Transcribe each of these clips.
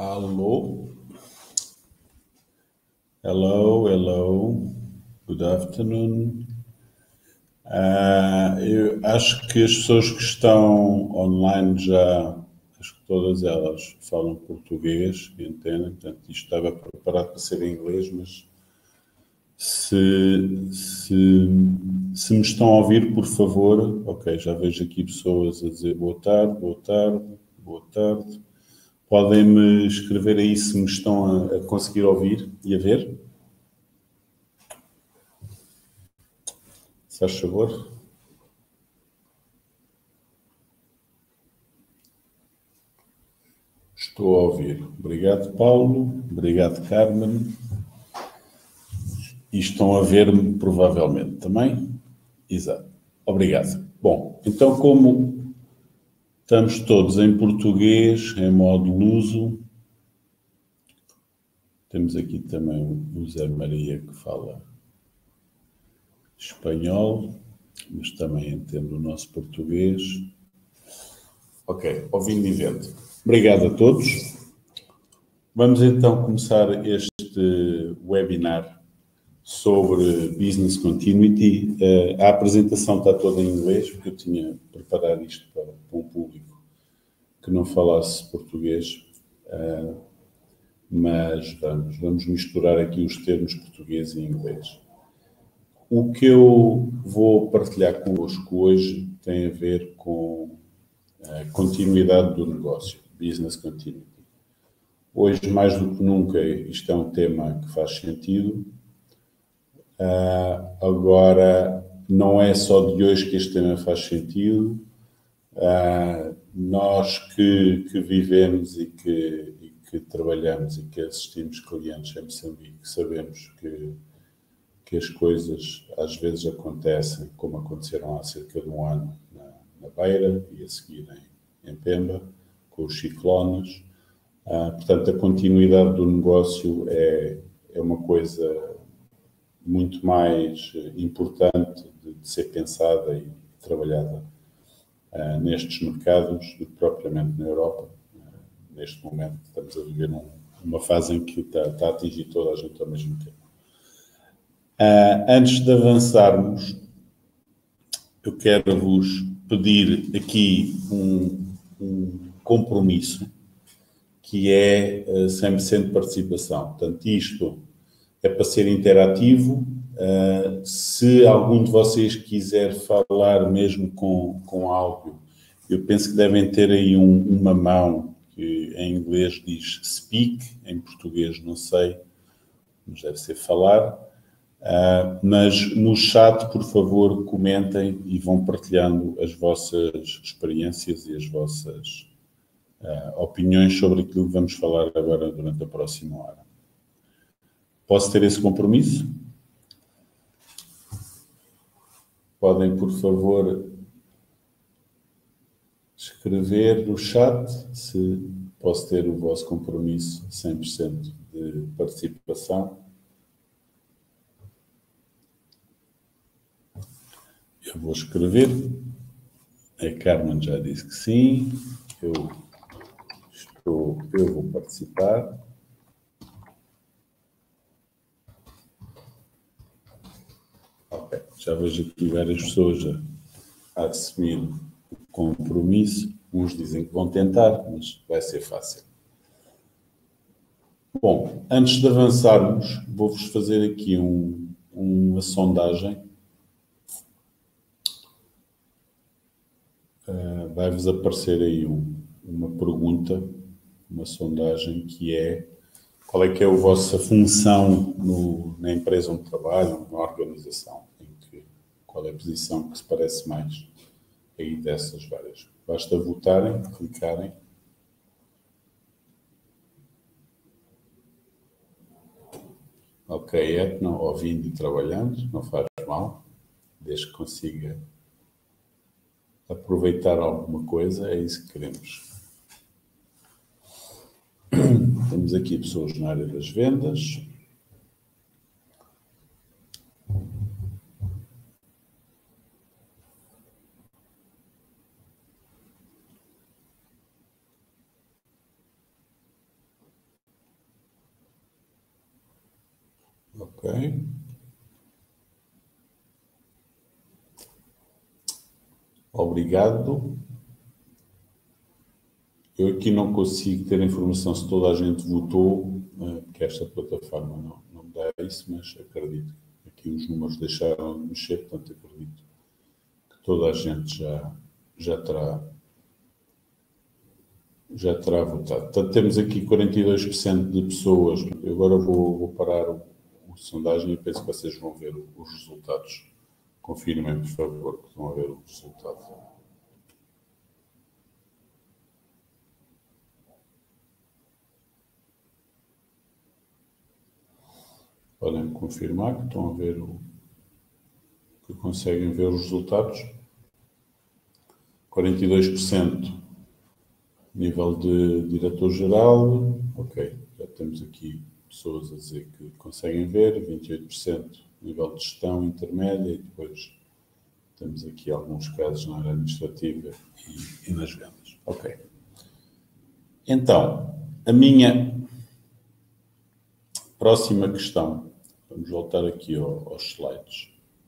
Alô? Hello. Good afternoon. Eu acho que as pessoas que estão online acho que todas elas falam português e entendem, portanto isto estava preparado para ser em inglês, mas se me estão a ouvir, por favor, ok, já vejo aqui pessoas a dizer boa tarde. Podem-me escrever aí se me estão a conseguir ouvir e a ver? Se faz favor. Estou a ouvir. Obrigado, Paulo. Obrigado, Carmen. E estão a ver-me, provavelmente, também? Exato. Obrigado. Bom, então, como estamos todos em português, em modo luso, temos aqui também o Zé Maria que fala espanhol, mas também entende o nosso português. Ok, ouvindo e vendo. Obrigado a todos. Vamos então começar este webinar sobre Business Continuity. A apresentação está toda em inglês, porque eu tinha preparado isto para um público que não falasse português, mas vamos misturar aqui os termos português e inglês. O que eu vou partilhar convosco hoje tem a ver com a continuidade do negócio, Business Continuity. Hoje, mais do que nunca, isto é um tema que faz sentido. Agora, não é só de hoje que este tema faz sentido. Nós que vivemos e que trabalhamos e que assistimos clientes em Moçambique, sabemos que as coisas às vezes acontecem, como aconteceram há cerca de um ano na Beira e a seguir em Pemba, com os ciclones. Portanto, a continuidade do negócio é uma coisa muito mais importante de ser pensada e trabalhada nestes mercados do que propriamente na Europa. Neste momento estamos a viver uma fase em que está a atingir toda a gente ao mesmo tempo. Antes de avançarmos, eu quero vos pedir aqui um compromisso, que é 100% de participação. Portanto, isto é para ser interativo. Se algum de vocês quiser falar mesmo com áudio, eu penso que devem ter aí uma mão que em inglês diz speak, em português não sei, mas deve ser falar. Mas no chat, por favor, comentem e vão partilhando as vossas experiências e as vossas opiniões sobre aquilo que vamos falar agora durante a próxima hora. Posso ter esse compromisso? Podem, por favor, escrever no chat se posso ter o vosso compromisso 100% de participação. Eu vou escrever. A Carmen já disse que sim. Eu vou participar. Ok. Já vejo aqui várias pessoas a assumir o compromisso. Uns dizem que vão tentar, mas vai ser fácil. Bom, antes de avançarmos, vou-vos fazer aqui uma sondagem. Vai-vos aparecer aí uma pergunta, uma sondagem que é: qual é que é a vossa função na empresa onde trabalham, na organização? Qual é a posição que se parece mais aí dessas várias? Basta votarem, clicarem. Ok, Etna, ouvindo e trabalhando, não faz mal, desde que consiga aproveitar alguma coisa, é isso que queremos. Temos aqui pessoas na área das vendas. Ok. Obrigado. Eu aqui não consigo ter informação se toda a gente votou, porque esta plataforma não me dá isso, mas acredito que aqui os números deixaram de mexer, portanto acredito que toda a gente já terá votado. Portanto, temos aqui 42% de pessoas. Eu agora vou parar o sondagem e penso que vocês vão ver os resultados. Confirmem, por favor, que estão a ver o resultado. Podem confirmar que estão a ver que conseguem ver os resultados. 42% nível de diretor-geral. Ok, já temos aqui pessoas a dizer que conseguem ver. 28% nível de gestão intermédia e depois temos aqui alguns casos na área administrativa e nas vendas. Ok. Então, a minha próxima questão. Vamos voltar aqui aos slides.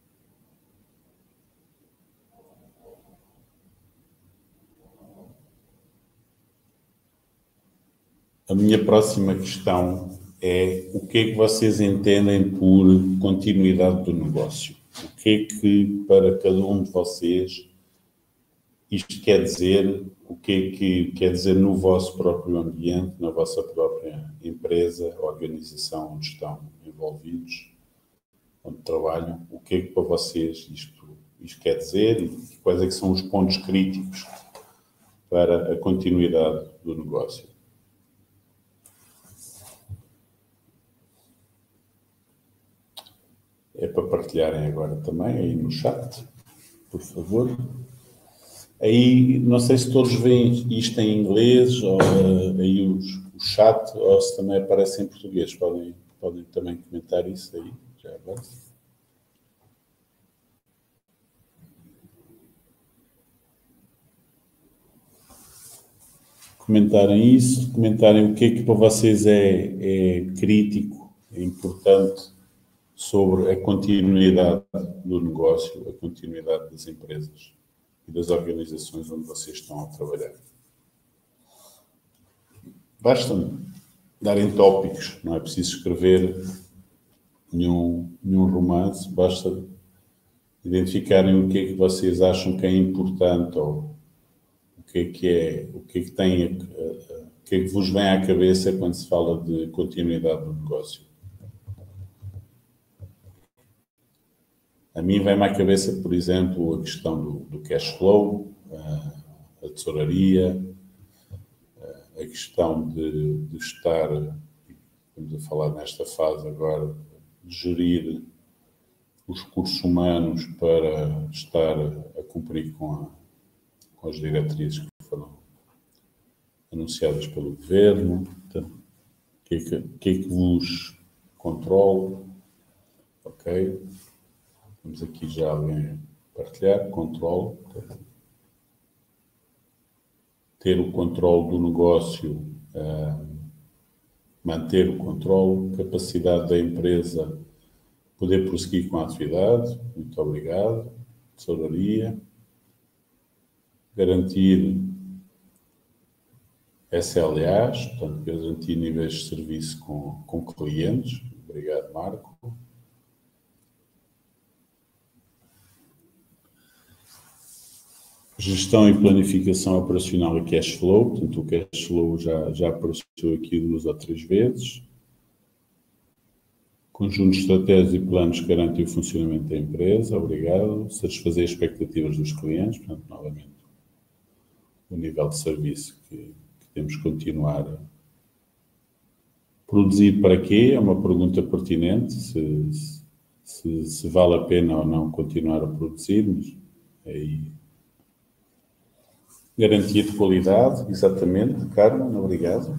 A minha próxima questão é o que é que vocês entendem por continuidade do negócio? O que é que, para cada um de vocês, isto quer dizer? O que é que quer dizer no vosso próprio ambiente, na vossa própria empresa, organização onde estão envolvidos, onde trabalham? O que é que para vocês isto quer dizer e quais é que são os pontos críticos para a continuidade do negócio? É para partilharem agora também aí no chat, por favor. Aí, não sei se todos veem isto em inglês, ou aí o chat, ou se também aparece em português. Podem também comentar isso aí, já agora. Comentarem isso, comentarem o que é que para vocês é crítico, é importante sobre a continuidade do negócio, a continuidade das empresas e das organizações onde vocês estão a trabalhar. Basta darem tópicos, não é preciso escrever nenhum romance, basta identificarem o que é que vocês acham que é importante ou o que é que vos vem à cabeça quando se fala de continuidade do negócio. A mim vem-me à cabeça, por exemplo, a questão do cash flow, a tesouraria, a questão de estar, estamos a falar nesta fase agora, de gerir os recursos humanos para estar a cumprir com as diretrizes que foram anunciadas pelo Governo. Então, o que é que vos controla? Ok. Temos aqui já alguém a partilhar, controle. Ter o controle do negócio, manter o controle, capacidade da empresa poder prosseguir com a atividade, muito obrigado, tesouraria, garantir SLAs, portanto, garantir níveis de serviço com clientes, obrigado, Marco. Gestão e planificação operacional e cash flow, portanto o cash flow já apareceu aqui 2 ou 3 vezes. Conjunto de estratégias e planos que garantem o funcionamento da empresa, obrigado. Satisfazer as expectativas dos clientes, portanto, novamente, o nível de serviço que temos que continuar a produzir para quê? É uma pergunta pertinente, se vale a pena ou não continuar a produzir, mas aí... Garantia de qualidade, exatamente, Carmen, obrigado.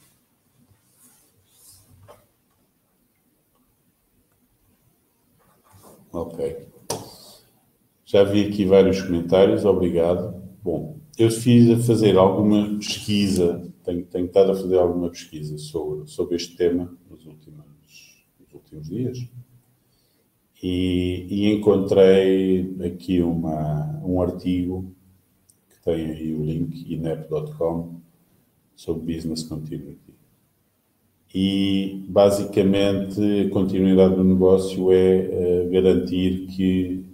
Ok. Já vi aqui vários comentários, obrigado. Bom, eu fiz a fazer alguma pesquisa, tenho estado a fazer alguma pesquisa sobre este tema nos últimos últimos dias, e encontrei aqui um artigo que tem aí o link, inep.com, sobre Business Continuity. E, basicamente, a continuidade do negócio é garantir que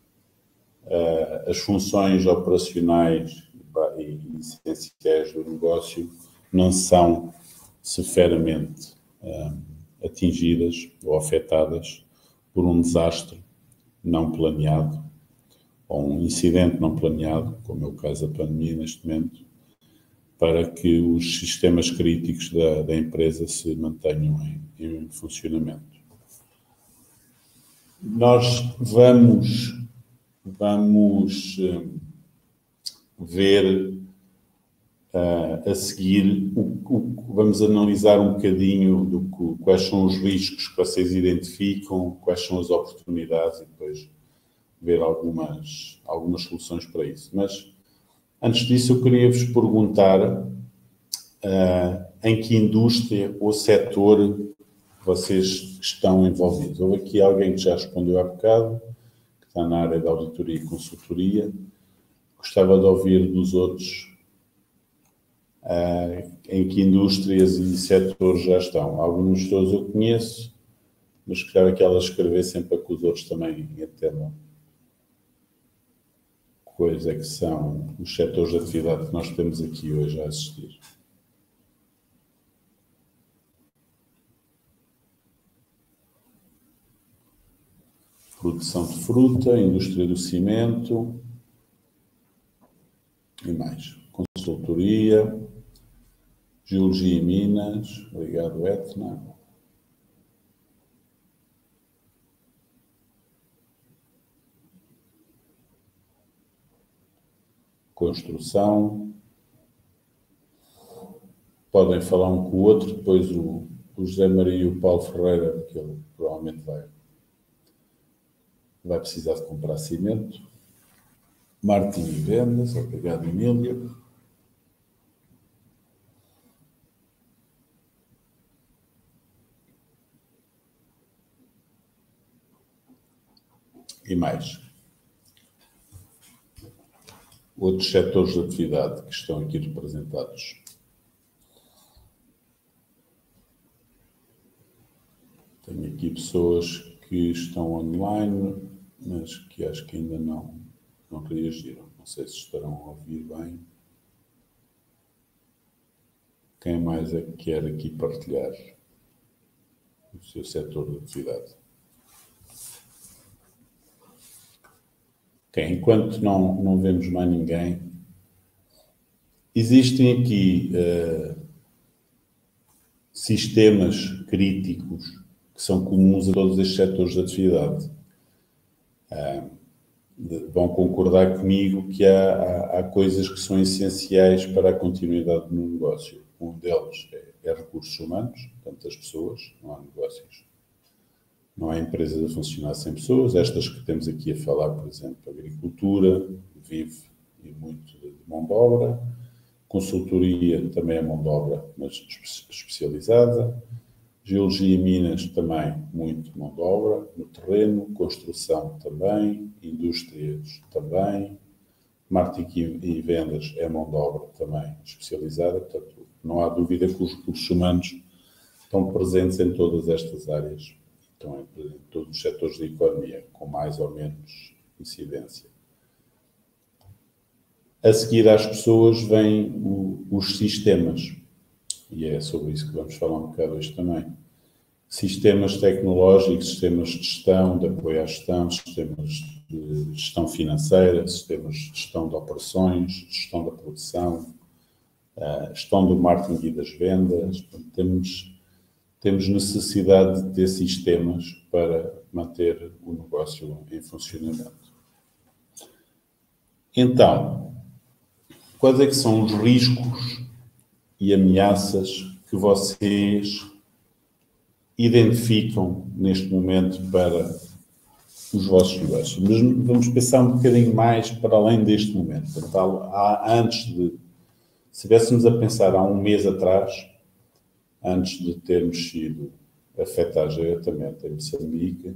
as funções operacionais e essenciais do negócio não são severamente atingidas ou afetadas por um desastre não planeado ou um incidente não planeado, como é o caso da pandemia neste momento, para que os sistemas críticos da empresa se mantenham em funcionamento. Nós vamos ver a seguir, vamos analisar um bocadinho quais são os riscos que vocês identificam, quais são as oportunidades e depois ver algumas soluções para isso. Mas, antes disso, eu queria vos perguntar em que indústria ou setor vocês estão envolvidos. Houve aqui alguém que já respondeu há bocado, que está na área da auditoria e consultoria. Gostava de ouvir dos outros em que indústrias e setores já estão. Alguns de todos eu conheço, mas gostava que elas escrevessem para que os outros também entendam quais é que são os setores de atividade que nós temos aqui hoje a assistir. Produção de fruta, indústria do cimento e mais. Consultoria, geologia e minas, obrigado, Etna. Construção. Podem falar um com o outro, depois o José Maria e o Paulo Ferreira, porque ele provavelmente vai precisar de comprar cimento. Marketing e vendas, obrigado, Emília. E mais. Outros setores de atividade que estão aqui representados. Tenho aqui pessoas que estão online, mas que acho que ainda não reagiram. Não sei se estarão a ouvir bem. Quem mais é que quer aqui partilhar o seu setor de atividade? Ok, enquanto não vemos mais ninguém, existem aqui sistemas críticos que são comuns a todos estes setores de atividade. Vão concordar comigo que há coisas que são essenciais para a continuidade no negócio. Um deles é recursos humanos, portanto, as pessoas, não há negócios. Não há empresas a funcionar sem pessoas. Estas que temos aqui a falar, por exemplo, agricultura, vive e muito de mão de obra. Consultoria também é mão de obra, mas especializada. Geologia e minas também muito mão de obra no terreno. Construção também. Indústrias também. Marketing e vendas é mão de obra também especializada. Portanto, não há dúvida que os recursos humanos estão presentes em todas estas áreas. Estão em todos os setores da economia, com mais ou menos incidência. A seguir às pessoas vêm os sistemas. E é sobre isso que vamos falar um bocado hoje também. Sistemas tecnológicos, sistemas de gestão, de apoio à gestão, sistemas de gestão financeira, sistemas de gestão de operações, gestão da produção, gestão do marketing e das vendas. Temos necessidade de ter sistemas para manter o negócio em funcionamento. Então, quais é que são os riscos e ameaças que vocês identificam neste momento para os vossos negócios? Mas vamos pensar um bocadinho mais para além deste momento. Portanto, se estivéssemos a pensar há um mês atrás, antes de termos sido afetar diretamente em Moçambique,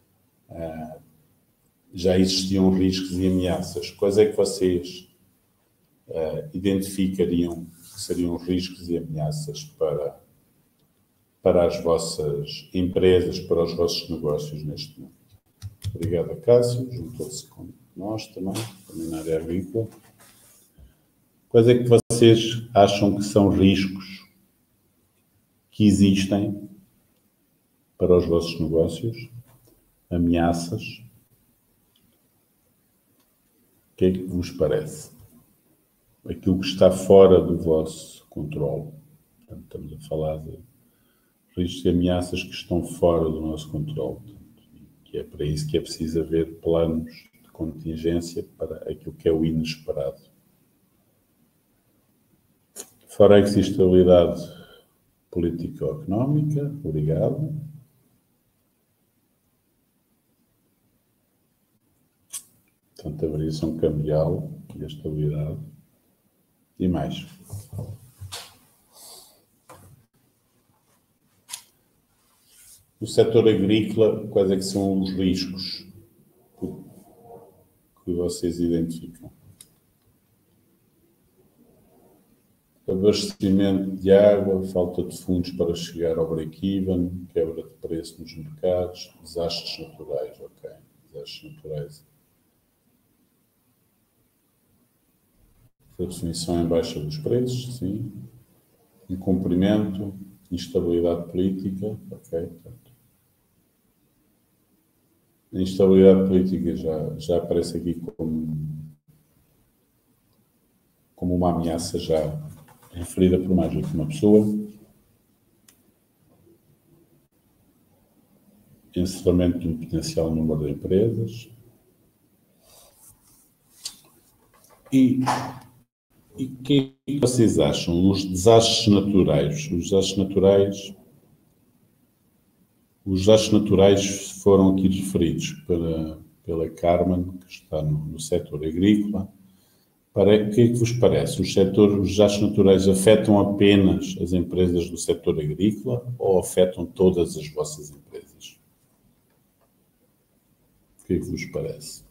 já existiam riscos e ameaças. Quais é que vocês identificariam que seriam riscos e ameaças para as vossas empresas, para os vossos negócios neste momento? Obrigado, Cássio. Juntou-se com nós também na área agrícola. Quais é que vocês acham que são riscos que existem para os vossos negócios? Ameaças? O que é que vos parece? Aquilo que está fora do vosso controle. Portanto, estamos a falar de riscos e ameaças que estão fora do nosso controle. Que é para isso que é preciso haver planos de contingência para aquilo que é o inesperado. Forex e estabilidade político-económica, obrigado. Portanto, a variação cambial e a estabilidade. E mais. No setor agrícola, quais é que são os riscos que vocês identificam? Abastecimento de água, falta de fundos para chegar ao break-even, quebra de preço nos mercados, desastres naturais, ok. Desastres naturais. Definição em baixa dos preços, sim. Incumprimento, instabilidade política, ok. Portanto, a instabilidade política já aparece aqui como uma ameaça já referida por mais do que uma pessoa. Encerramento de um potencial número de empresas. E o que é que vocês acham? Os desastres naturais. Os desastres naturais foram aqui referidos pela Carmen, que está no setor agrícola. O que é que vos parece? Os desastres naturais afetam apenas as empresas do setor agrícola ou afetam todas as vossas empresas? O que é que vos parece?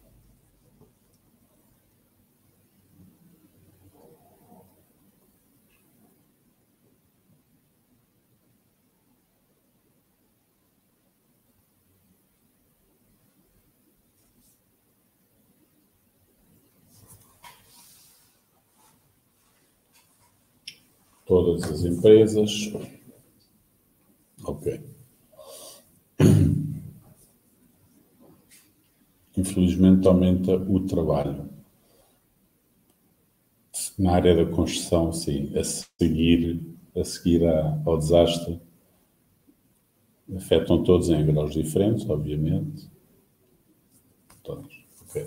Todas as empresas. Ok. Infelizmente aumenta o trabalho. Na área da construção, sim, a seguir ao desastre, afetam todos em graus diferentes, obviamente. Todos. Ok.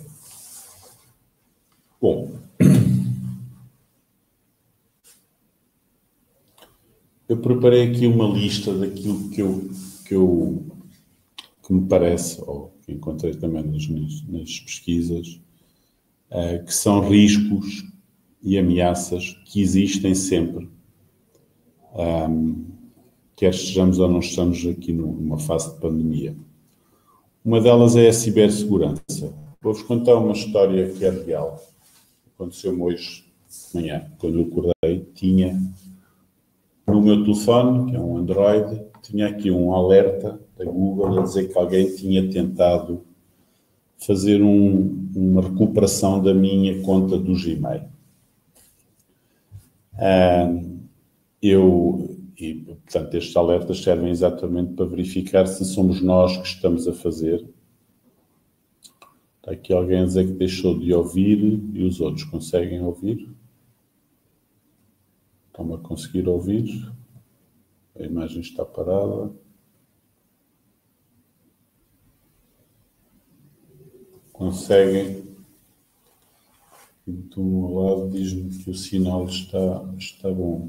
Bom. Eu preparei aqui uma lista daquilo que me parece, ou que encontrei também nas pesquisas, que são riscos e ameaças que existem sempre, quer estejamos ou não estejamos aqui numa fase de pandemia. Uma delas é a cibersegurança. Vou-vos contar uma história que é real. Aconteceu-me hoje de manhã. Quando eu acordei, tinha no meu telefone, que é um Android, tinha aqui um alerta da Google a dizer que alguém tinha tentado fazer uma recuperação da minha conta do Gmail. Portanto, estes alertas servem exatamente para verificar se somos nós que estamos a fazer. Está aqui alguém a dizer que deixou de ouvir e os outros conseguem ouvir. Estão a conseguir ouvir. A imagem está parada. Conseguem. E do meu lado diz-me que o sinal está bom.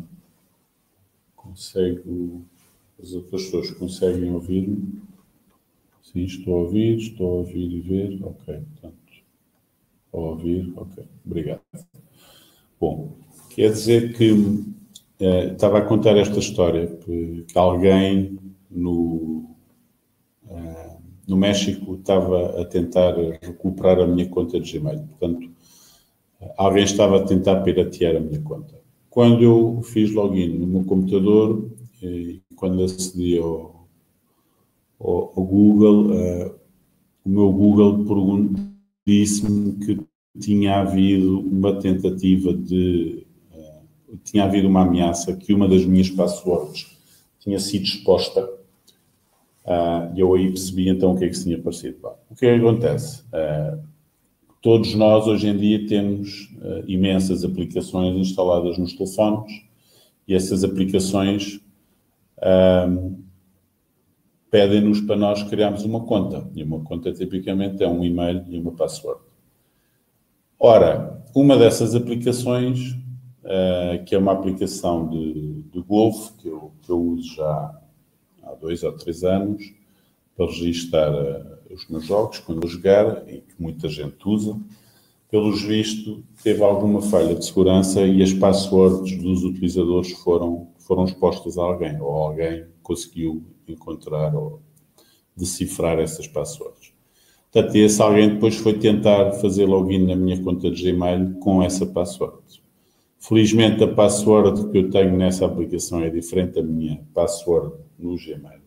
As outras pessoas conseguem ouvir-me? Sim, estou a ouvir e ver. Ok, portanto, a ouvir, ok, obrigado. Bom, quer dizer que estava a contar esta história, que alguém no México, estava a tentar recuperar a minha conta de Gmail. Portanto, alguém estava a tentar piratear a minha conta. Quando eu fiz login no meu computador, e quando acedi ao Google, o meu Google disse-me que tinha havido uma tentativa tinha havido uma ameaça, que uma das minhas passwords tinha sido exposta, e eu aí percebi então o que é que se tinha aparecido. O que é que acontece? Todos nós hoje em dia temos imensas aplicações instaladas nos telefones, e essas aplicações pedem-nos para nós criarmos uma conta, e uma conta tipicamente é um e-mail e uma password. Ora, uma dessas aplicações, que é uma aplicação de golfe, que eu uso já há 2 ou 3 anos, para registar os meus jogos, quando eu jogar, e que muita gente usa, pelos vistos, teve alguma falha de segurança e as passwords dos utilizadores foram expostas a alguém, ou alguém conseguiu encontrar ou decifrar essas passwords. Portanto, esse alguém depois foi tentar fazer login na minha conta de Gmail com essa password. Felizmente, a password que eu tenho nessa aplicação é diferente da minha password no Gmail.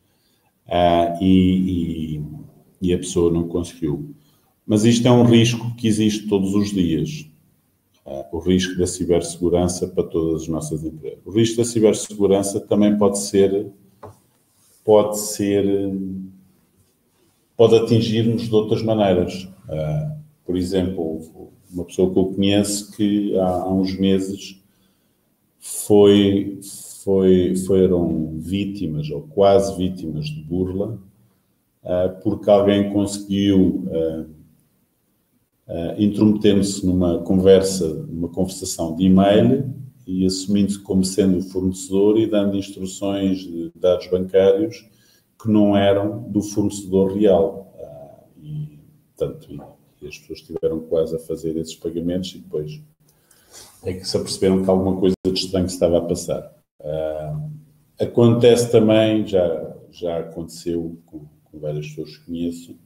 E a pessoa não conseguiu. Mas isto é um risco que existe todos os dias. O risco da cibersegurança para todas as nossas empresas. O risco da cibersegurança também pode atingir-nos de outras maneiras. Por exemplo, uma pessoa que eu conheço que há uns meses foram vítimas, ou quase vítimas de burla, porque alguém conseguiu intrometer-se numa conversação de e-mail e assumindo-se como sendo o fornecedor e dando instruções de dados bancários que não eram do fornecedor real. E as pessoas estiveram quase a fazer esses pagamentos e depois é que se aperceberam que alguma coisa de estranho se estava a passar. Acontece também, já aconteceu com várias pessoas que conheço,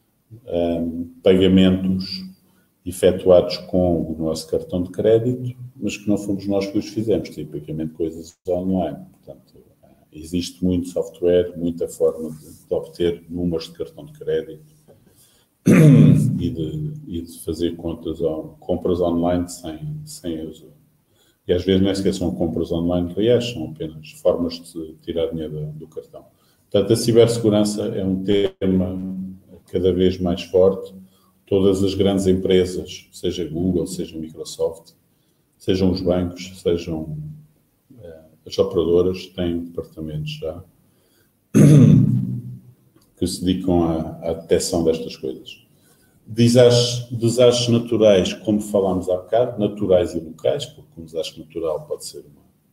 pagamentos efetuados com o nosso cartão de crédito, mas que não fomos nós que os fizemos, tipicamente coisas online. Portanto, existe muito software, muita forma de obter números de cartão de crédito e de fazer compras online sem uso. E às vezes nem sequer são compras online reais, são apenas formas de tirar dinheiro do cartão. Portanto, a cibersegurança é um tema cada vez mais forte. Todas as grandes empresas, seja Google, seja Microsoft, sejam os bancos, sejam as operadoras, têm departamentos já que se dedicam à detecção destas coisas. Desastres naturais, como falámos há bocado, naturais e locais, porque um desastre natural pode ser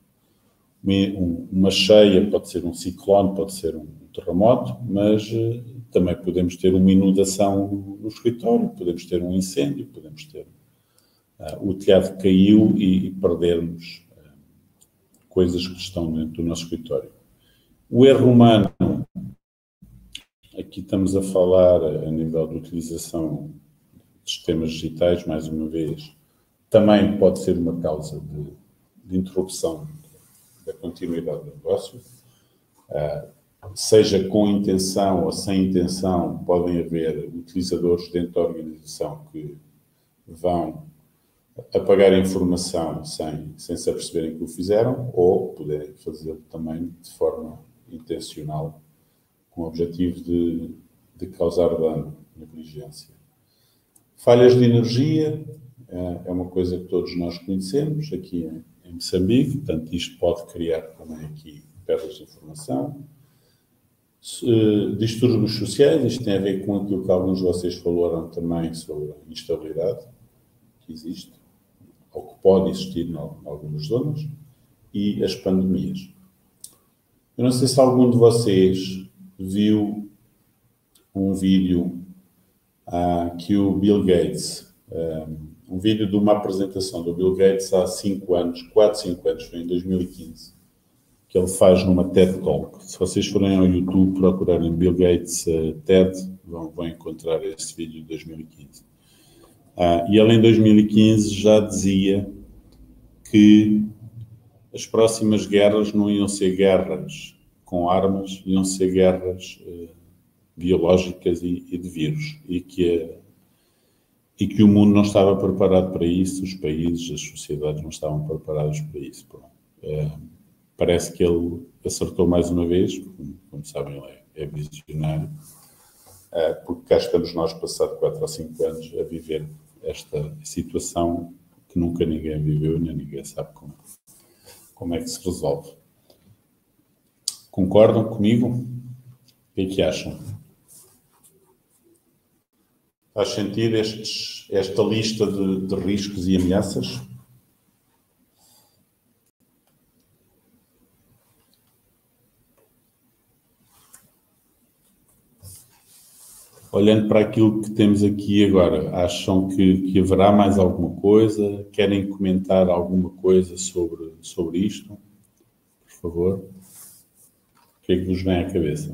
uma cheia, pode ser um ciclone, pode ser um terremoto, mas também podemos ter uma inundação no escritório, podemos ter um incêndio, podemos ter o telhado que caiu e perdermos coisas que estão dentro do nosso escritório. O erro humano, aqui estamos a falar a nível de utilização de sistemas digitais, mais uma vez, também pode ser uma causa de interrupção da continuidade do negócio. Seja com intenção ou sem intenção, podem haver utilizadores dentro da organização que vão apagar a informação sem se aperceberem que o fizeram, ou poderem fazê-lo também de forma intencional, com o objetivo de causar dano, negligência. Falhas de energia é uma coisa que todos nós conhecemos aqui em Moçambique, portanto isto pode criar também aqui perdas de informação. Distúrbios sociais, isto tem a ver com aquilo que alguns de vocês falaram também sobre a instabilidade que existe, ou que pode existir em algumas zonas, e as pandemias. Eu não sei se algum de vocês viu um vídeo que o Bill Gates, um vídeo de uma apresentação do Bill Gates há 5 anos, 4, 5 anos, foi em 2015, que ele faz numa TED Talk. Se vocês forem ao YouTube procurarem Bill Gates TED, vão encontrar esse vídeo de 2015. E ele em 2015 já dizia que as próximas guerras não iam ser guerras com armas, iam ser guerras biológicas e de vírus. E que o mundo não estava preparado para isso, os países, as sociedades não estavam preparados para isso. Parece que ele acertou mais uma vez, como sabem, ele é visionário, porque cá estamos nós, passado 4 ou 5 anos, a viver esta situação que nunca ninguém viveu, nem ninguém sabe como é que se resolve. Concordam comigo? O que é que acham? Faz sentido esta lista de riscos e ameaças? Olhando para aquilo que temos aqui agora, acham que haverá mais alguma coisa? Querem comentar alguma coisa sobre isto? Por favor. O que é que vos vem à cabeça?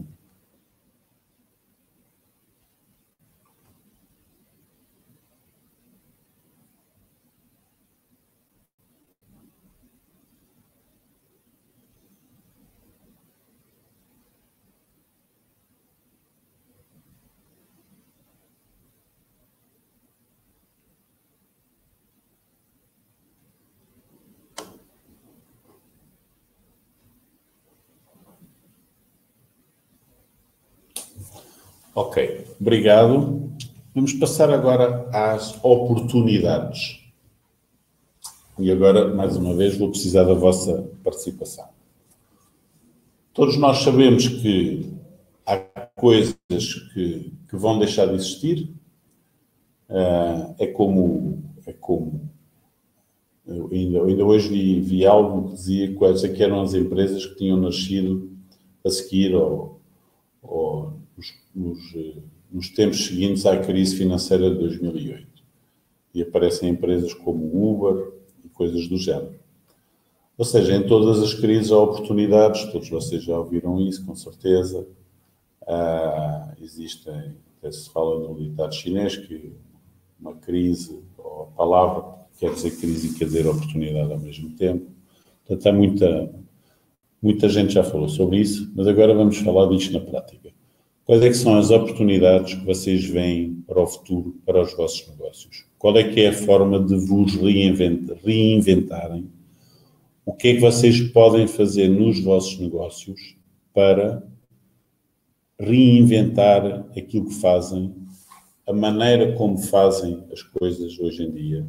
Ok, obrigado. Vamos passar agora às oportunidades. E agora, mais uma vez, vou precisar da vossa participação. Todos nós sabemos que há coisas que vão deixar de existir. É como eu ainda hoje vi algo que dizia quais é que eram as empresas que tinham nascido a seguir ou nos tempos seguintes à crise financeira de 2008. E aparecem empresas como Uber e coisas do género. Ou seja, em todas as crises há oportunidades, todos vocês já ouviram isso, com certeza. Existem, até se fala no ditado chinês, que uma crise, ou a palavra quer dizer crise e quer dizer oportunidade ao mesmo tempo. Portanto, há muita gente já falou sobre isso, mas agora vamos falar disto na prática. Quais é que são as oportunidades que vocês veem para o futuro, para os vossos negócios? Qual é que é a forma de vos reinventarem? O que é que vocês podem fazer nos vossos negócios para reinventar aquilo que fazem, a maneira como fazem as coisas hoje em dia?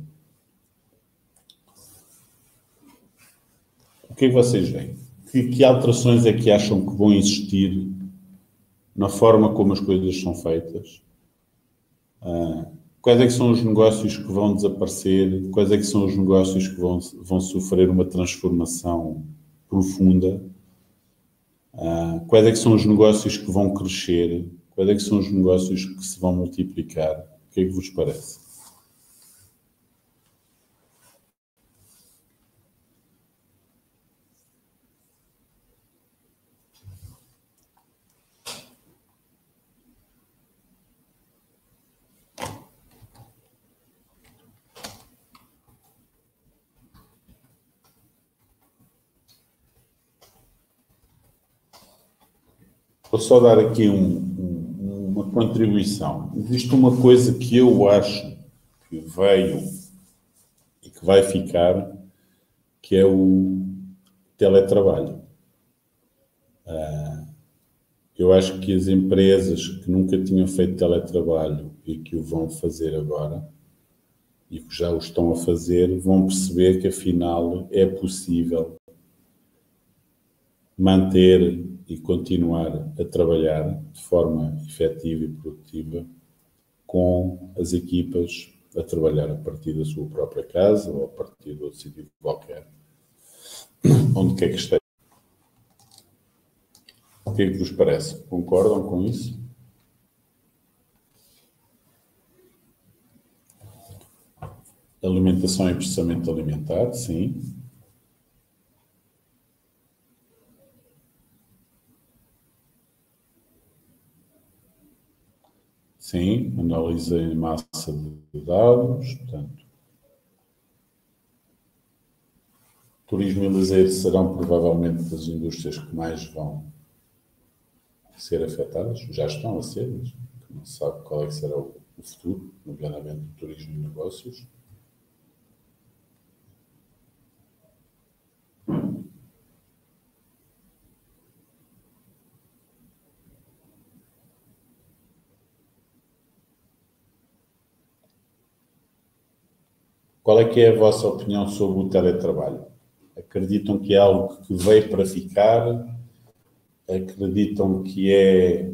O que é que vocês veem? Que alterações é que acham que vão existir na forma como as coisas são feitas? Quais é que são os negócios que vão desaparecer? Quais é que são os negócios que vão sofrer uma transformação profunda? Quais é que são os negócios que vão crescer? Quais é que são os negócios que se vão multiplicar? O que é que vos parece? Vou só dar aqui uma contribuição. Existe uma coisa que eu acho que veio e que vai ficar, que é o teletrabalho. Eu acho que as empresas que nunca tinham feito teletrabalho e que o vão fazer agora, e que já o estão a fazer, vão perceber que afinal é possível manter e continuar a trabalhar de forma efetiva e produtiva com as equipas a trabalhar a partir da sua própria casa ou a partir de outro sítio qualquer, onde quer que esteja. O que é que vos parece? Concordam com isso? Alimentação e processamento alimentar, sim. Sim, análise em massa de dados, portanto. Turismo e lazer serão provavelmente das indústrias que mais vão ser afetadas, já estão a ser, mas não se sabe qual é que será o futuro, nomeadamente do turismo e negócios. Qual é que é a vossa opinião sobre o teletrabalho? Acreditam que é algo que veio para ficar? Acreditam que é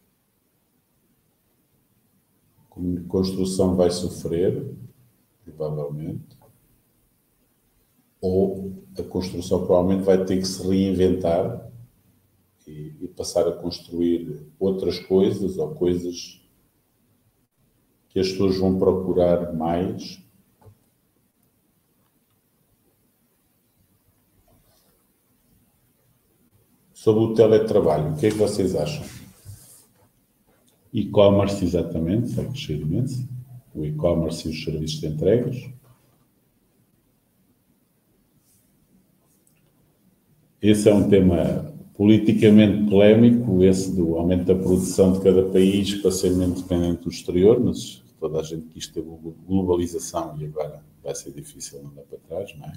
como construção vai sofrer, provavelmente, ou a construção provavelmente vai ter que se reinventar e passar a construir outras coisas ou coisas que as pessoas vão procurar mais. Sobre o teletrabalho, o que é que vocês acham? E-commerce, exatamente, vai crescer imenso. O e-commerce e os serviços de entregas. Esse é um tema politicamente polémico, esse do aumento da produção de cada país para ser menos dependente do exterior, mas toda a gente quis ter globalização e agora vai ser difícil andar para trás, não é?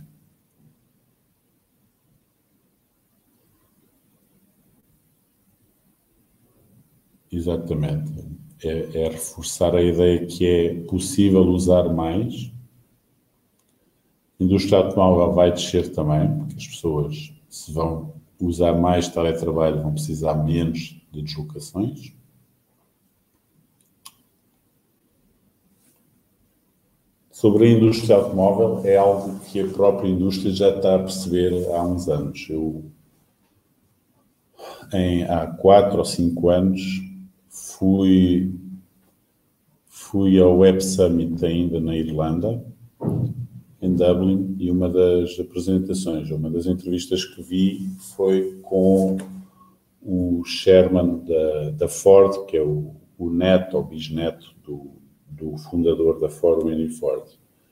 Exatamente. É reforçar a ideia que é possível usar mais. A indústria automóvel vai descer também, porque as pessoas, se vão usar mais teletrabalho, vão precisar menos de deslocações. Sobre a indústria automóvel, é algo que a própria indústria já está a perceber há uns anos. Há 4 ou 5 anos, fui ao Web Summit ainda na Irlanda, em Dublin, e uma das apresentações, uma das entrevistas que vi foi com o chairman da Ford, que é o neto ou bisneto do fundador da Ford, Henry Ford.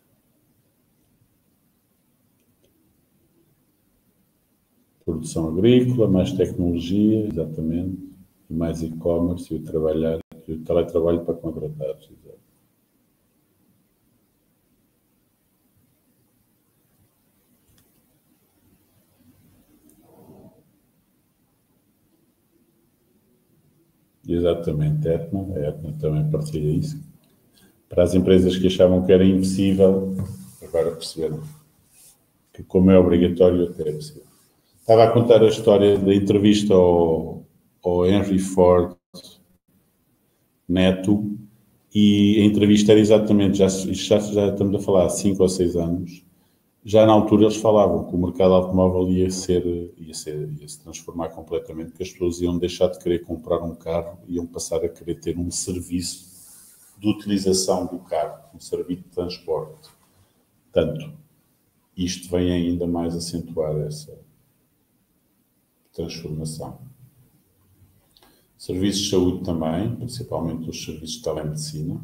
Produção agrícola, mais tecnologia, exatamente, e mais e-commerce e o teletrabalho para contratados. Exatamente, a Etna também partilha isso. Para as empresas que achavam que era impossível, agora perceberam que, como é obrigatório, até é possível. Estava a contar a história da entrevista ao Henry Ford neto, e a entrevista era exatamente, já estamos a falar há 5 ou 6 anos, já na altura eles falavam que o mercado automóvel ia se transformar completamente, que as pessoas iam deixar de querer comprar um carro e iam passar a querer ter um serviço de utilização do carro, um serviço de transporte. Portanto, isto vem ainda mais acentuar essa transformação. Serviços de saúde também, principalmente os serviços de telemedicina.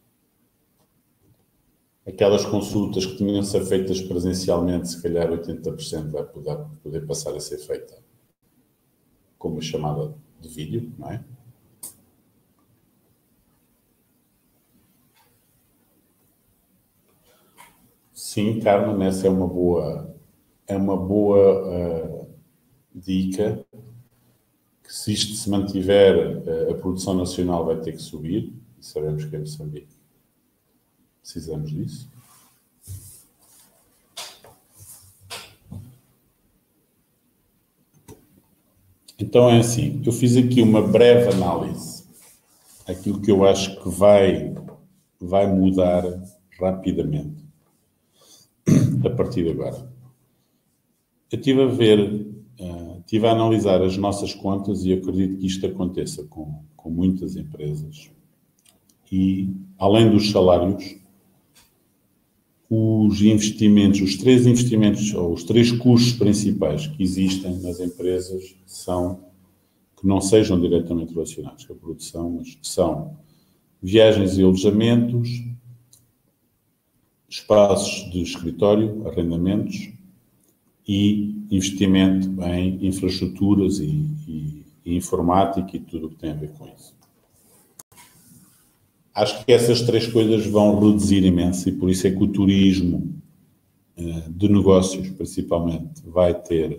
Aquelas consultas que tinham de ser feitas presencialmente, se calhar 80% vai poder passar a ser feita com uma chamada de vídeo, não é? Sim, Carmen, essa é uma boa dica, que se isto se mantiver, a produção nacional vai ter que subir, e sabemos que em Moçambique precisamos disso. Então é assim, eu fiz aqui uma breve análise, aquilo que eu acho que vai mudar rapidamente, a partir de agora. Eu estive a analisar as nossas contas e acredito que isto aconteça com muitas empresas. E, além dos salários, os investimentos, os 3 investimentos, ou os 3 custos principais que existem nas empresas que não sejam diretamente relacionados com a produção, mas são viagens e alojamentos, espaços de escritório, arrendamentos e investimento em infraestruturas e informática e tudo o que tem a ver com isso. Acho que essas três coisas vão reduzir imenso e por isso é que o turismo de negócios, principalmente, vai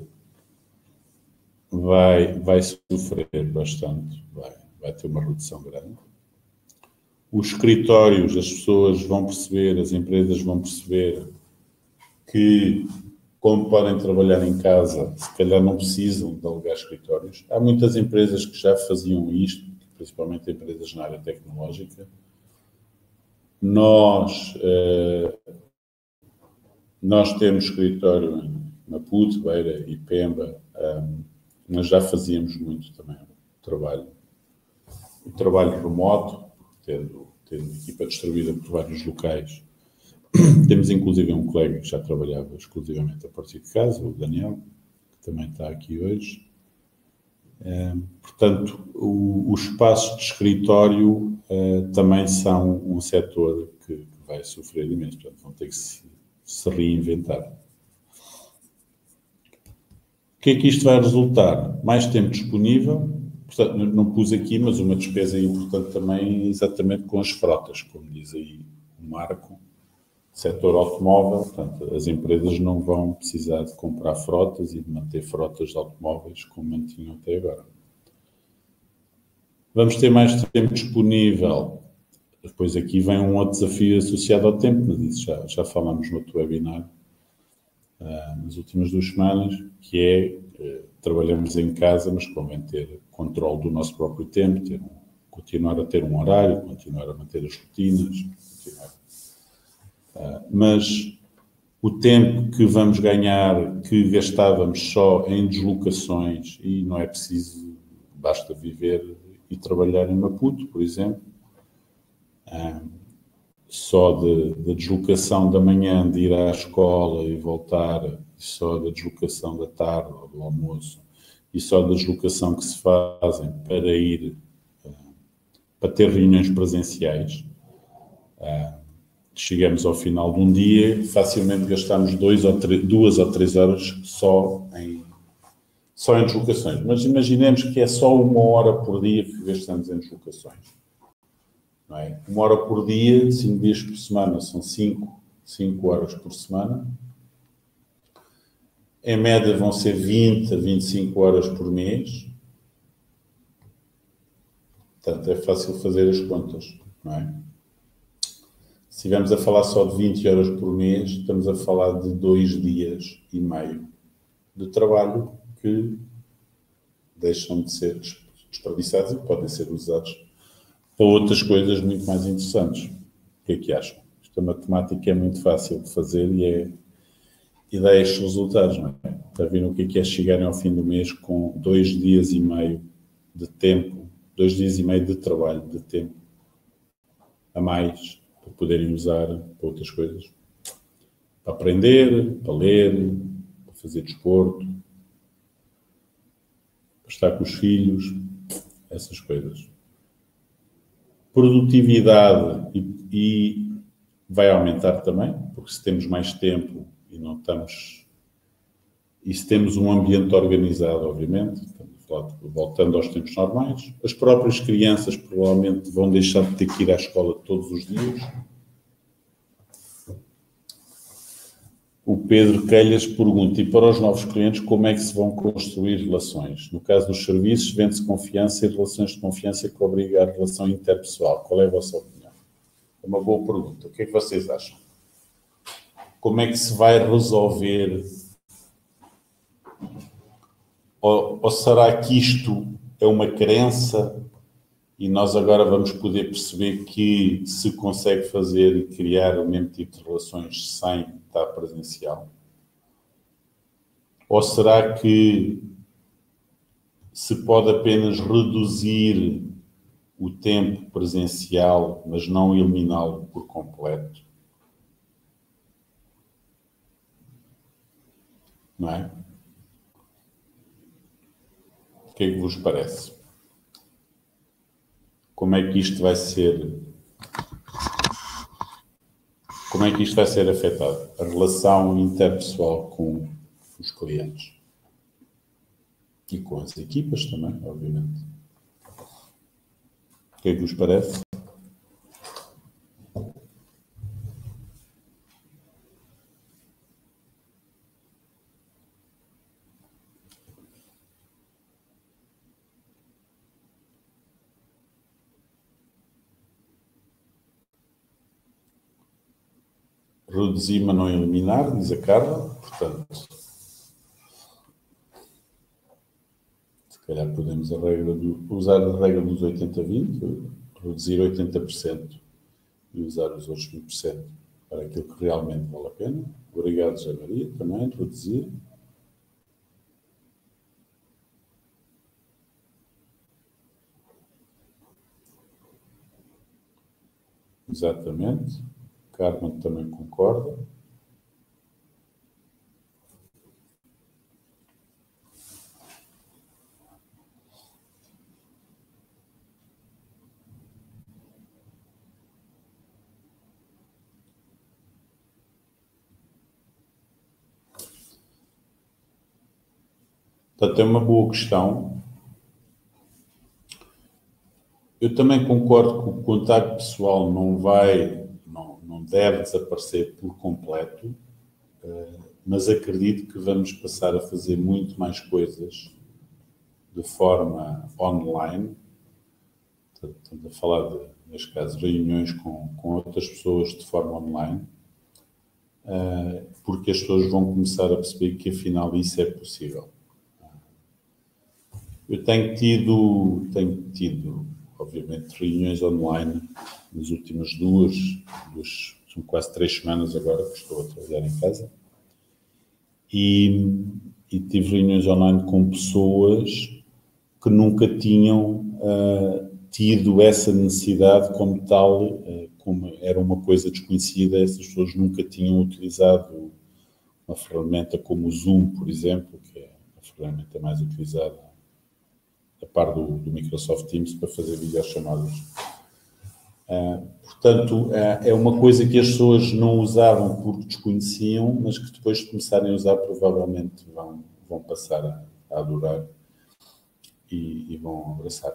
sofrer bastante, vai ter uma redução grande. Os escritórios, as pessoas vão perceber, as empresas vão perceber que, como podem trabalhar em casa, se calhar não precisam de alugar escritórios. Há muitas empresas que já faziam isto, principalmente empresas na área tecnológica. Nós temos escritório em Maputo, Beira e Pemba, mas já fazíamos muito também o trabalho remoto, tendo equipa distribuída por vários locais. Temos inclusive um colega que já trabalhava exclusivamente a partir de casa, o Daniel, que também está aqui hoje. Portanto, os espaços de escritório também são um setor que vai sofrer imenso, portanto vão ter que se reinventar. O que é que isto vai resultar? Mais tempo disponível, portanto não pus aqui, mas uma despesa importante também exatamente com as frotas, como diz aí o Marco, setor automóvel, portanto as empresas não vão precisar de comprar frotas e de manter frotas de automóveis como mantinham até agora. Vamos ter mais tempo disponível. Depois aqui vem um outro desafio associado ao tempo, mas isso já falámos no outro webinar nas últimas 2 semanas, que é trabalhamos em casa, mas convém ter controle do nosso próprio tempo, continuar a ter um horário, continuar a manter as rotinas, mas o tempo que vamos ganhar, que gastávamos só em deslocações, e não é preciso, basta viver e trabalhar em Maputo, por exemplo, só da deslocação da manhã, de ir à escola e voltar, só da deslocação da tarde ou do almoço, e só da deslocação que se fazem para ir, para ter reuniões presenciais. Chegamos ao final de um dia, facilmente gastamos 2 ou 3 horas só em deslocações. Mas imaginemos que é só 1 hora por dia que gastamos em deslocações. Não é? 1 hora por dia, 5 dias por semana, são 5 horas por semana. Em média vão ser 20 a 25 horas por mês. Portanto, é fácil fazer as contas, não é? Se estivermos a falar só de 20 horas por mês, estamos a falar de 2 dias e meio de trabalho que deixam de ser desperdiçados e podem ser usados para outras coisas muito mais interessantes. O que é que acham? Esta matemática é muito fácil de fazer e dá estes resultados, não é? Está a ver o que é chegarem ao fim do mês com 2 dias e meio de tempo, 2 dias e meio de trabalho, de tempo a mais, para poderem usar para outras coisas. Para aprender, para ler, para fazer desporto, para estar com os filhos, essas coisas. Produtividade e vai aumentar também, porque se temos mais tempo e não estamos... E se temos um ambiente organizado, obviamente, voltando aos tempos normais, as próprias crianças provavelmente vão deixar de ter que ir à escola todos os dias. O Pedro Quelhas pergunta, e para os novos clientes, como é que se vão construir relações? No caso dos serviços, vende-se confiança e relações de confiança que obriga a relação interpessoal. Qual é a vossa opinião? É uma boa pergunta. O que é que vocês acham? Como é que se vai resolver? Ou será que isto é uma crença e nós agora vamos poder perceber que se consegue fazer e criar o mesmo tipo de relações sem estar presencial? Ou será que se pode apenas reduzir o tempo presencial, mas não eliminá-lo por completo? Não é? O que é que vos parece? Como é que isto vai ser como é que isto vai ser afetado? A relação interpessoal com os clientes. E com as equipas também, obviamente. O que é que vos parece? Reduzir, mas não eliminar, diz a Carla. Portanto, se calhar podemos usar a regra dos 80-20, reduzir 80% e usar os outros 20% para aquilo que realmente vale a pena. Obrigado, José Maria, também, reduzir. Exatamente. Carmen também concorda. Portanto, é uma boa questão. Eu também concordo que o contacto pessoal não deve desaparecer por completo, mas acredito que vamos passar a fazer muito mais coisas de forma online. Estamos a falar neste caso, reuniões com outras pessoas de forma online, porque as pessoas vão começar a perceber que afinal isso é possível. Eu tenho tido, obviamente, reuniões online nas últimas são quase 3 semanas agora que estou a trabalhar em casa, e tive reuniões online com pessoas que nunca tinham tido essa necessidade como tal, como era uma coisa desconhecida, essas pessoas nunca tinham utilizado uma ferramenta como o Zoom, por exemplo, que é a ferramenta mais utilizada a par do Microsoft Teams para fazer videochamadas. Portanto, é uma coisa que as pessoas não usavam porque desconheciam, mas que depois de começarem a usar provavelmente vão passar a adorar e vão abraçar.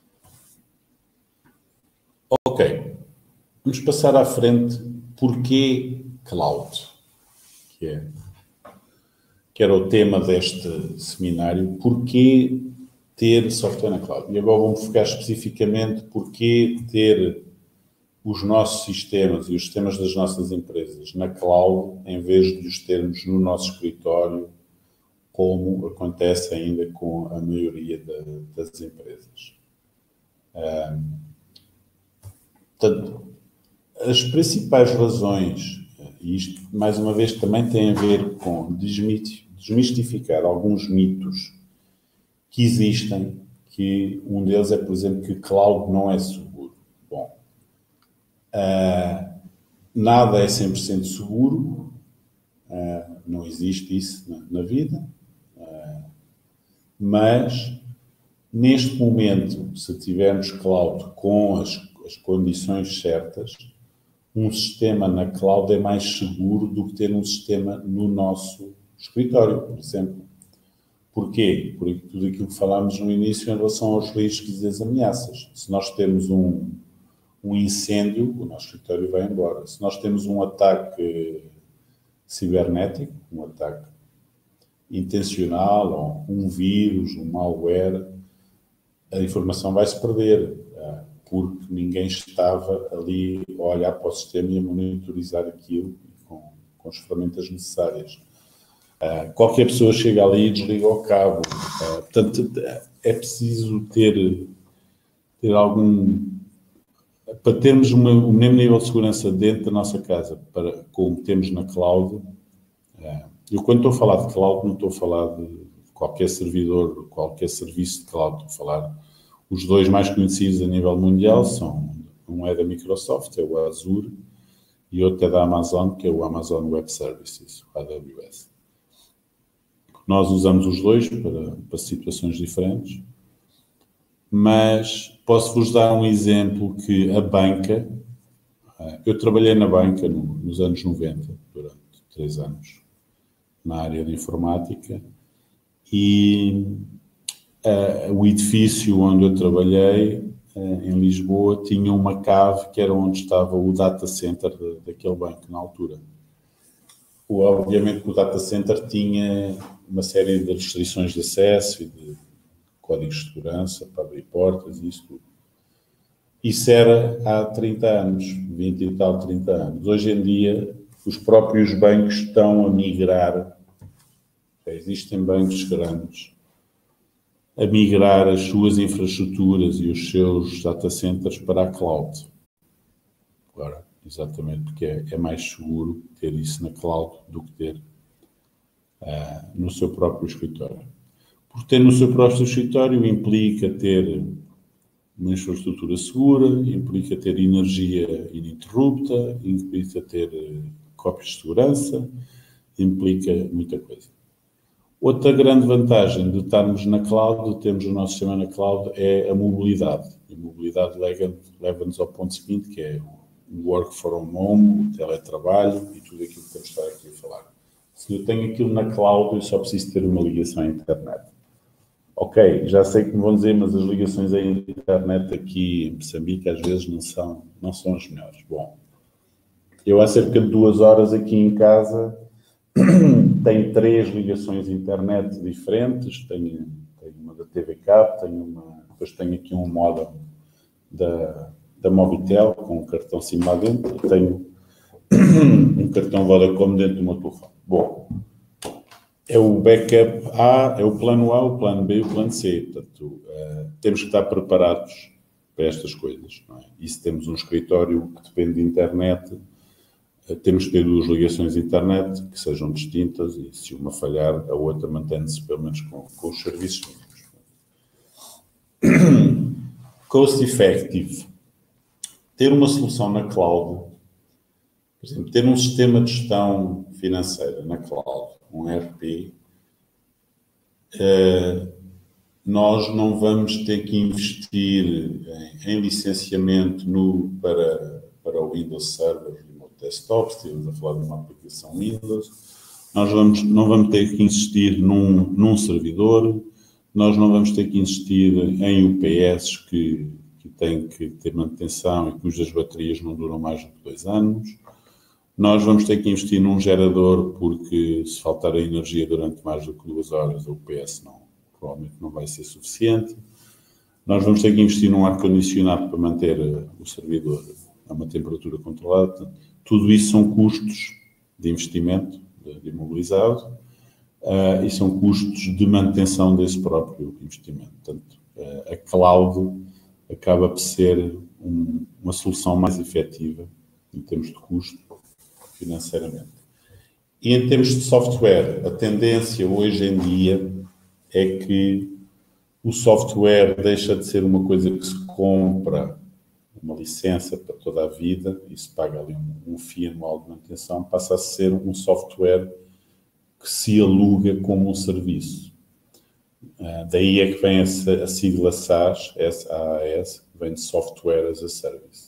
Ok, vamos passar à frente. Porquê cloud? Que era o tema deste seminário. Porquê ter software na cloud? E agora vamos focar especificamente porquê ter os nossos sistemas e os sistemas das nossas empresas na cloud, em vez de os termos no nosso escritório, como acontece ainda com a maioria das empresas. Portanto, as principais razões, e isto, mais uma vez, também tem a ver com desmistificar alguns mitos que existem, que um deles é, por exemplo, que cloud não é seguro. Bom, nada é 100% seguro, não existe isso na vida, mas neste momento, se tivermos cloud com as condições certas, um sistema na cloud é mais seguro do que ter um sistema no nosso escritório, por exemplo. Porquê? Por tudo aquilo que falámos no início em relação aos riscos e às ameaças. Se nós temos um incêndio, o nosso escritório vai embora. Se nós temos um ataque cibernético, um ataque intencional, ou um vírus, um malware, a informação vai-se perder, porque ninguém estava ali a olhar para o sistema e a monitorizar aquilo com as ferramentas necessárias. Qualquer pessoa chega ali e desliga o cabo. Portanto, é preciso ter algum... Para termos o mesmo nível de segurança dentro da nossa casa, como temos na cloud. Eu, quando estou a falar de cloud, não estou a falar de qualquer servidor, qualquer serviço de cloud. Estou a falar... Os dois mais conhecidos a nível mundial são... Um é da Microsoft, é o Azure, e outro é da Amazon, que é o Amazon Web Services, o AWS. Nós usamos os dois para situações diferentes, mas posso-vos dar um exemplo que a banca, Eu trabalhei na banca nos anos 90, durante 3 anos, na área de informática, e o edifício onde eu trabalhei, em Lisboa, tinha uma cave que era onde estava o data center daquele banco na altura. Obviamente que o data center tinha uma série de restrições de acesso e de códigos de segurança para abrir portas e isso tudo. Isso era há 30 anos, 20 e tal, 30 anos. Hoje em dia, os próprios bancos estão a migrar, existem bancos grandes, a migrar as suas infraestruturas e os seus data centers para a cloud. Agora, exatamente porque é mais seguro ter isso na cloud do que ter no seu próprio escritório. Porque ter no seu próprio escritório implica ter uma infraestrutura segura, implica ter energia ininterrupta, implica ter cópias de segurança, implica muita coisa. Outra grande vantagem de estarmos na cloud, de termos o nosso sistema na cloud, é a mobilidade. A mobilidade leva-nos ao ponto seguinte, que é o work from home, o teletrabalho e tudo aquilo que temos de estar aqui a falar. Se eu tenho aquilo na cloud, eu só preciso ter uma ligação à internet. Ok, já sei que me vão dizer, mas as ligações à internet aqui em Moçambique às vezes não são as melhores. Bom, eu há cerca de 2 horas aqui em casa tenho 3 ligações à internet diferentes, tenho uma da TV Cabo, depois tenho aqui um módem da Mobitel com um cartão SIM lá dentro e tenho um cartão Vodacom dentro do meu telefone. Bom, é o backup A, é o plano A, o plano B e o plano C. Portanto, temos que estar preparados para estas coisas. Não é? E se temos um escritório que depende de internet, temos que ter 2 ligações de internet que sejam distintas e se uma falhar, a outra mantém-se pelo menos com os serviços mínimos. Cost effective. Ter uma solução na cloud, por exemplo, ter um sistema de gestão financeira na cloud, um ERP, nós não vamos ter que investir em licenciamento para o Windows Server Remote Desktop, se estivermos a falar de uma aplicação Windows, nós não vamos ter que insistir num servidor, nós não vamos ter que insistir em UPS que têm que ter manutenção e cujas baterias não duram mais do que 2 anos. Nós vamos ter que investir num gerador porque se faltar a energia durante mais do que 2 horas, o UPS provavelmente não vai ser suficiente. Nós vamos ter que investir num ar-condicionado para manter o servidor a uma temperatura controlada. Tudo isso são custos de investimento, de imobilizado, e são custos de manutenção desse próprio investimento. Portanto, a cloud acaba por ser uma solução mais efetiva em termos de custo financeiramente. E em termos de software, a tendência hoje em dia é que o software deixa de ser uma coisa que se compra, uma licença para toda a vida, e se paga ali um FII anual de manutenção, passa a ser um software que se aluga como um serviço. Daí é que vem a sigla SaaS, SaaS, que vem de Software as a Service.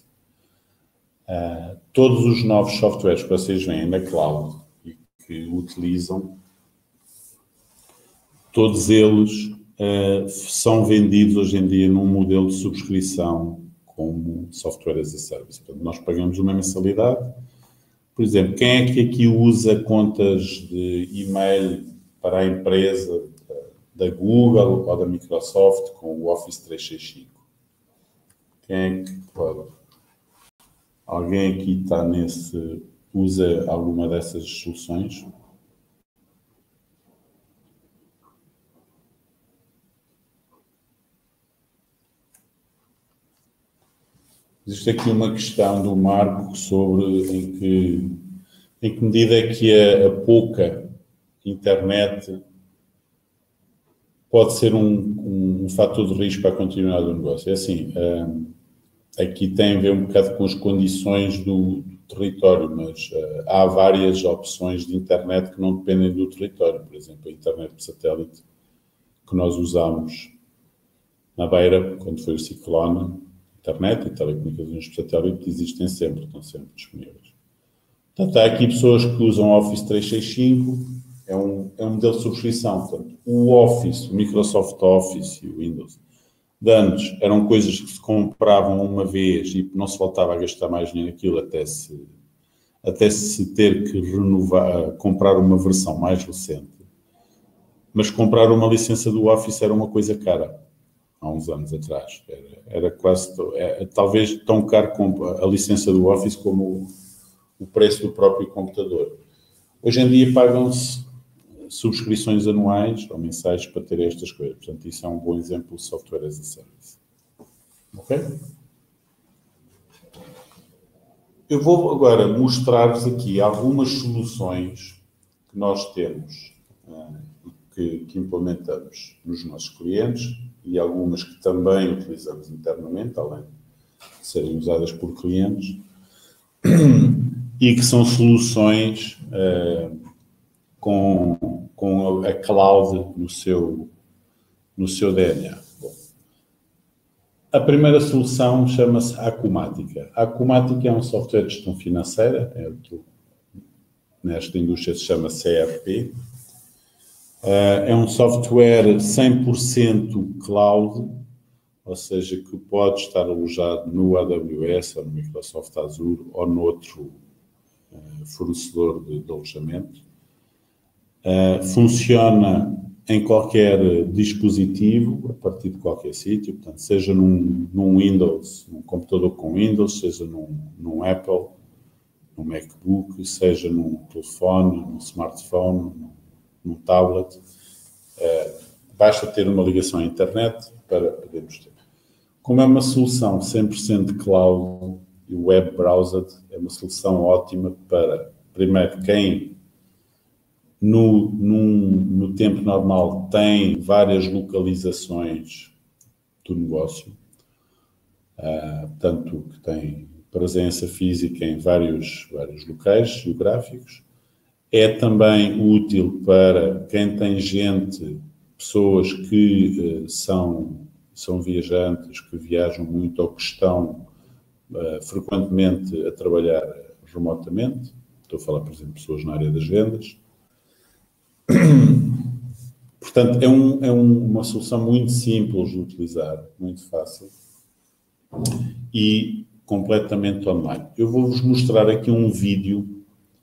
Todos os novos softwares que vocês veem na cloud e que utilizam, todos eles são vendidos hoje em dia num modelo de subscrição como Software as a Service. Portanto, nós pagamos uma mensalidade. Por exemplo, quem é que aqui usa contas de e-mail para a empresa da Google ou da Microsoft com o Office 365? Quem é que pode? Alguém aqui está usa alguma dessas soluções? Existe aqui uma questão do Marco sobre em que medida é que a pouca internet pode ser um fator de risco para a continuidade do negócio. É assim, aqui tem a ver um bocado com as condições do território, mas há várias opções de internet que não dependem do território. Por exemplo, a internet por satélite que nós usámos na Beira, quando foi o ciclone, internet e telecomunicações por satélite existem sempre, estão sempre disponíveis. Portanto, há aqui pessoas que usam Office 365, é um modelo de subscrição. Portanto, o Office, o Microsoft Office e o Windows, de antes, eram coisas que se compravam uma vez e não se voltava a gastar mais dinheiro naquilo até se ter que renovar, comprar uma versão mais recente. Mas comprar uma licença do Office era uma coisa cara, há uns anos atrás. Era quase, talvez tão caro a licença do Office como o preço do próprio computador. Hoje em dia pagam-se subscrições anuais ou mensais para ter estas coisas. Portanto, isso é um bom exemplo de software as a service. Ok? Eu vou agora mostrar-vos aqui algumas soluções que nós temos que implementamos nos nossos clientes e algumas que também utilizamos internamente, além de serem usadas por clientes, e que são soluções com a cloud no seu DNA. Bom, a primeira solução chama-se Acumática. A Acumática é um software de gestão financeira, nesta indústria se chama CRP. É um software 100% cloud, ou seja, que pode estar alojado no AWS, ou no Microsoft Azure, ou noutro fornecedor de alojamento. Funciona em qualquer dispositivo, a partir de qualquer sítio, portanto, seja num Windows, num computador com Windows, seja num Apple, num MacBook, seja num telefone, num smartphone, num tablet. Basta ter uma ligação à internet para podermos ter. Como é uma solução 100% cloud e web browser, é uma solução ótima para, primeiro, quem no tempo normal tem várias localizações do negócio, tanto que tem presença física em vários locais geográficos. É também útil para quem tem pessoas que são viajantes, que viajam muito ou que estão frequentemente a trabalhar remotamente. Estou a falar, por exemplo, de pessoas na área das vendas. Portanto, é uma solução muito simples de utilizar, muito fácil e completamente online. Eu vou-vos mostrar aqui um vídeo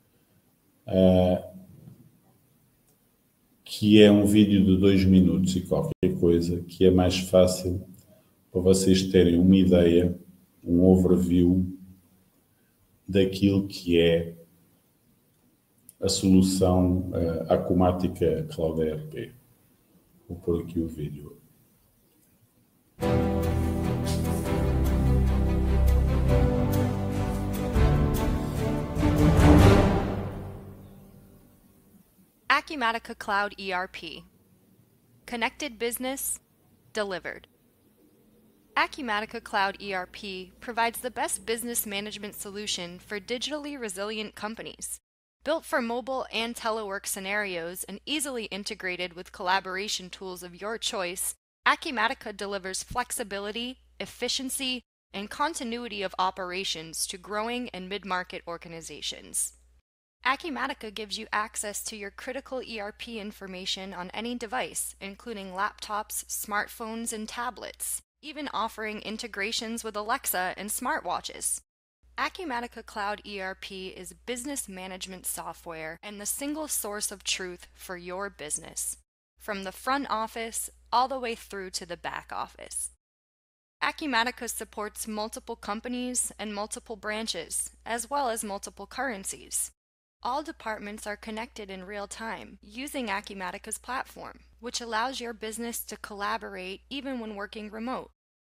que é um vídeo de 2 minutos e qualquer coisa, que é mais fácil para vocês terem uma ideia, um overview daquilo que é a solução Acumática Cloud ERP. Vou pôr aqui o vídeo. Acumatica Cloud ERP. Connected business, delivered. Acumatica Cloud ERP provides the best business management solution for digitally resilient companies. Built for mobile and telework scenarios and easily integrated with collaboration tools of your choice, Acumatica delivers flexibility, efficiency, and continuity of operations to growing and mid-market organizations. Acumatica gives you access to your critical ERP information on any device, including laptops, smartphones, and tablets, even offering integrations with Alexa and smartwatches. Acumatica Cloud ERP is business management software and the single source of truth for your business, from the front office all the way through to the back office. Acumatica supports multiple companies and multiple branches, as well as multiple currencies. All departments are connected in real time using Acumatica's platform, which allows your business to collaborate even when working remote.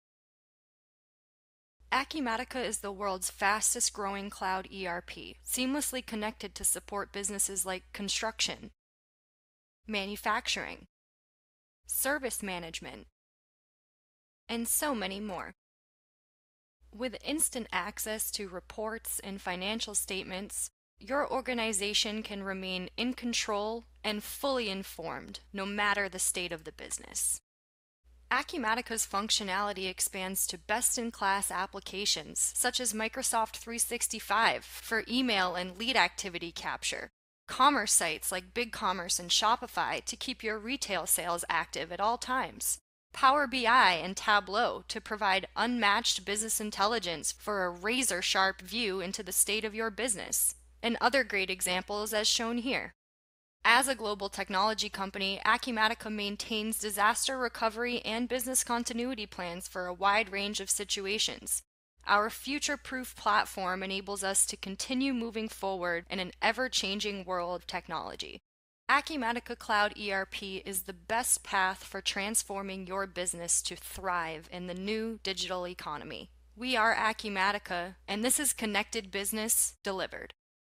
Acumatica is the world's fastest growing cloud ERP, seamlessly connected to support businesses like construction, manufacturing, service management, and so many more. With instant access to reports and financial statements, your organization can remain in control and fully informed, no matter the state of the business. Acumatica's functionality expands to best-in-class applications, such as Microsoft 365 for email and lead activity capture, commerce sites like BigCommerce and Shopify to keep your retail sales active at all times, Power BI and Tableau to provide unmatched business intelligence for a razor-sharp view into the state of your business, and other great examples as shown here. As a global technology company, Acumatica maintains disaster recovery and business continuity plans for a wide range of situations. Our future-proof platform enables us to continue moving forward in an ever-changing world of technology. Acumatica Cloud ERP is the best path for transforming your business to thrive in the new digital economy. We are Acumatica, and this is Connected Business Delivered.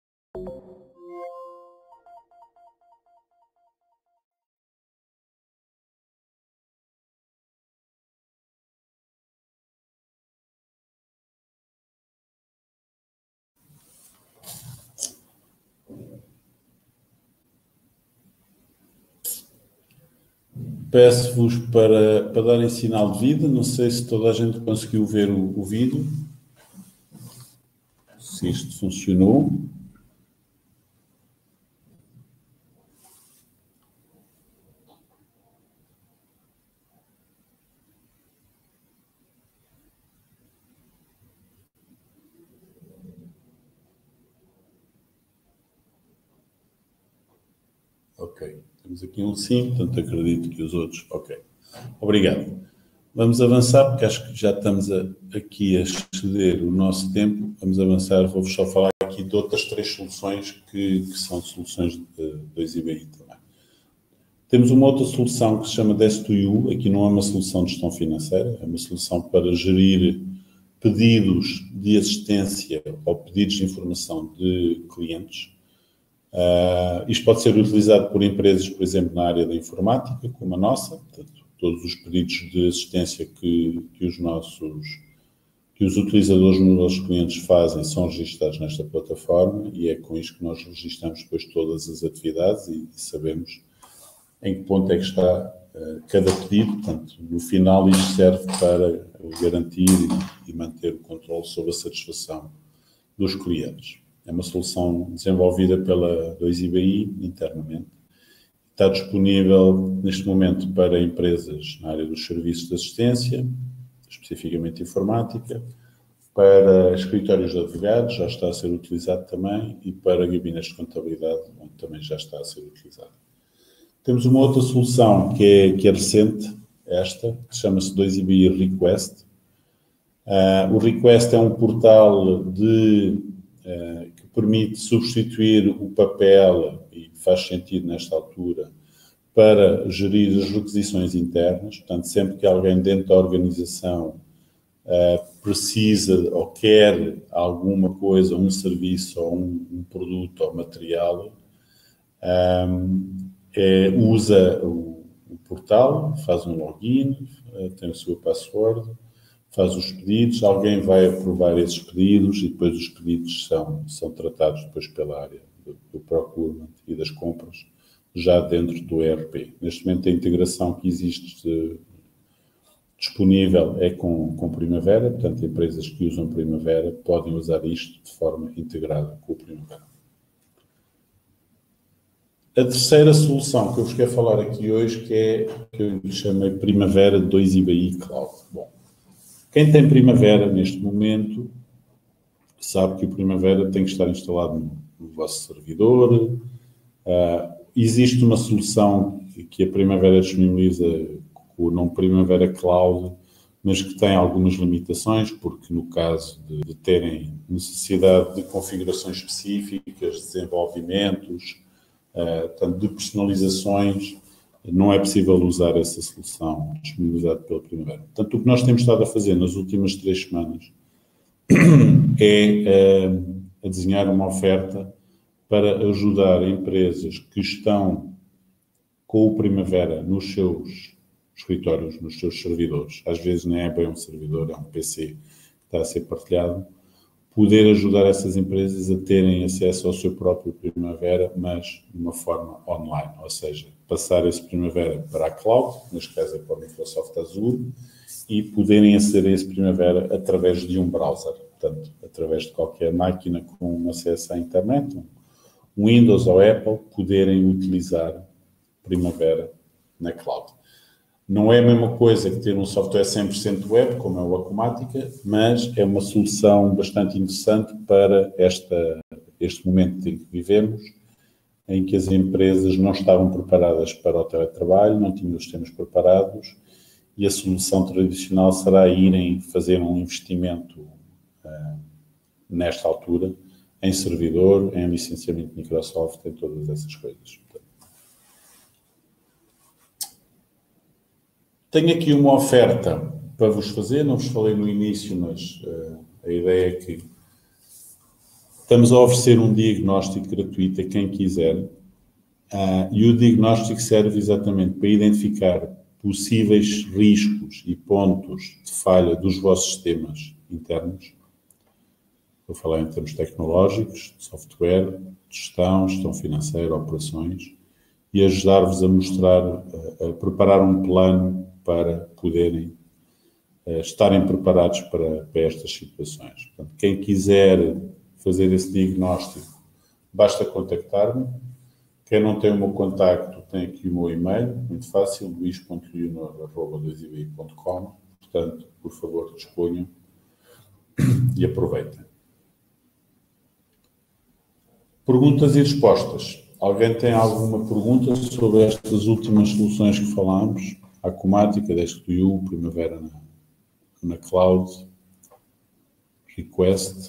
Peço-vos para darem sinal de vida. Não sei se toda a gente conseguiu ver o vídeo. Se isto funcionou. Ok. Temos aqui um sim, portanto acredito que os outros... Ok. Obrigado. Vamos avançar, porque acho que já estamos aqui a exceder o nosso tempo. Vamos avançar. Vou-vos só falar aqui de outras 3 soluções que são soluções de 2IBI também. Temos uma outra solução que se chama Desk2You. Aqui não é uma solução de gestão financeira, é uma solução para gerir pedidos de assistência ou pedidos de informação de clientes. Isto pode ser utilizado por empresas, por exemplo, na área da informática, como a nossa. Portanto, todos os pedidos de assistência que os utilizadores nos nossos clientes fazem são registados nesta plataforma e é com isto que nós registramos depois todas as atividades e sabemos em que ponto é que está cada pedido. Portanto, no final isto serve para garantir e manter o controle sobre a satisfação dos clientes. É uma solução desenvolvida pela 2IBI internamente. Está disponível neste momento para empresas na área dos serviços de assistência, especificamente informática, para escritórios de advogados, já está a ser utilizado também, e para gabinetes de contabilidade, onde também já está a ser utilizado. Temos uma outra solução que é recente, esta, que chama-se 2IBI Request. O Request é um portal que permite substituir o papel, e faz sentido nesta altura, para gerir as requisições internas. Portanto, sempre que alguém dentro da organização precisa ou quer alguma coisa, um serviço ou um produto ou material, usa o portal, faz um login, tem o seu password, faz os pedidos, alguém vai aprovar esses pedidos e depois os pedidos são tratados depois pela área do procurement e das compras, já dentro do ERP. Neste momento a integração que existe disponível é com Primavera, portanto empresas que usam Primavera podem usar isto de forma integrada com o Primavera. A terceira solução que eu vos quero falar aqui hoje, que eu lhe chamei Primavera 2IBI Cloud. Bom, quem tem Primavera neste momento sabe que o Primavera tem que estar instalado no vosso servidor. Existe uma solução que a Primavera disponibiliza com o nome Primavera Cloud, mas que tem algumas limitações, porque no caso de terem necessidade de configurações específicas, desenvolvimentos, tanto de personalizações, não é possível usar essa solução disponibilizada pela Primavera. Portanto, o que nós temos estado a fazer nas últimas 3 semanas é a desenhar uma oferta para ajudar empresas que estão com o Primavera nos seus escritórios, nos seus servidores. Às vezes nem é bem um servidor, é um PC que está a ser partilhado, poder ajudar essas empresas a terem acesso ao seu próprio Primavera, mas de uma forma online, ou seja, passar esse Primavera para a cloud, neste caso é para o Microsoft Azure, e poderem aceder a esse Primavera através de um browser, portanto, através de qualquer máquina com acesso à internet, um Windows ou Apple, poderem utilizar Primavera na cloud. Não é a mesma coisa que ter um software 100% web, como é o Acumática, mas é uma solução bastante interessante para este momento em que vivemos, em que as empresas não estavam preparadas para o teletrabalho, não tinham os sistemas preparados, e a solução tradicional será irem fazer um investimento nesta altura em servidor, em licenciamento de Microsoft, em todas essas coisas. Tenho aqui uma oferta para vos fazer, não vos falei no início, mas a ideia é que estamos a oferecer um diagnóstico gratuito a quem quiser, e o diagnóstico serve exatamente para identificar possíveis riscos e pontos de falha dos vossos sistemas internos. Vou falar em termos tecnológicos, de software, de gestão financeira, operações, e ajudar-vos a mostrar, a preparar um plano para poderem estarem preparados para estas situações. Portanto, quem quiser fazer esse diagnóstico, basta contactar-me. Quem não tem o meu contacto, tem aqui o meu e-mail, muito fácil, luis.leonor@2ibi.com. Portanto, por favor, disponham e aproveitem. Perguntas e respostas. Alguém tem alguma pergunta sobre estas últimas soluções que falámos? A Acumática, Desk2U, Primavera na Cloud, Request.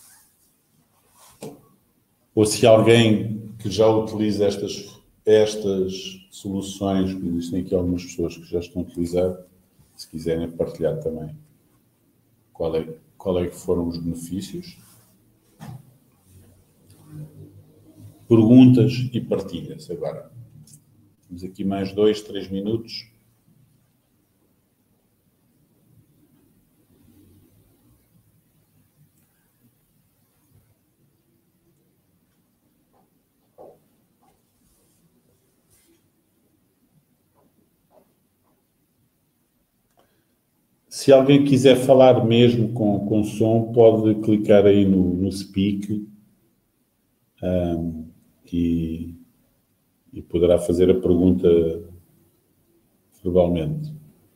Ou se alguém que já utiliza estas soluções, existem aqui algumas pessoas que já estão a utilizar, se quiserem partilhar também qual é que foram os benefícios. Perguntas e partilhas agora. Temos aqui mais 2, 3 minutos. Se alguém quiser falar mesmo com som, pode clicar aí no Speak e poderá fazer a pergunta verbalmente.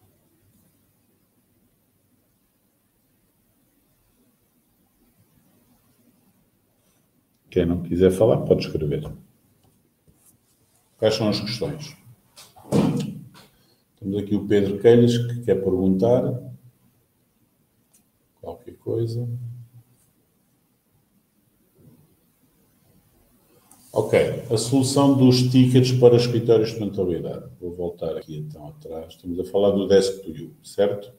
Quem não quiser falar, pode escrever. Quais são as questões? Temos aqui o Pedro Queiras, que quer perguntar qualquer coisa. Ok, a solução dos tickets para escritórios de contabilidade. Vou voltar aqui então atrás. Estamos a falar do Desk2U, certo?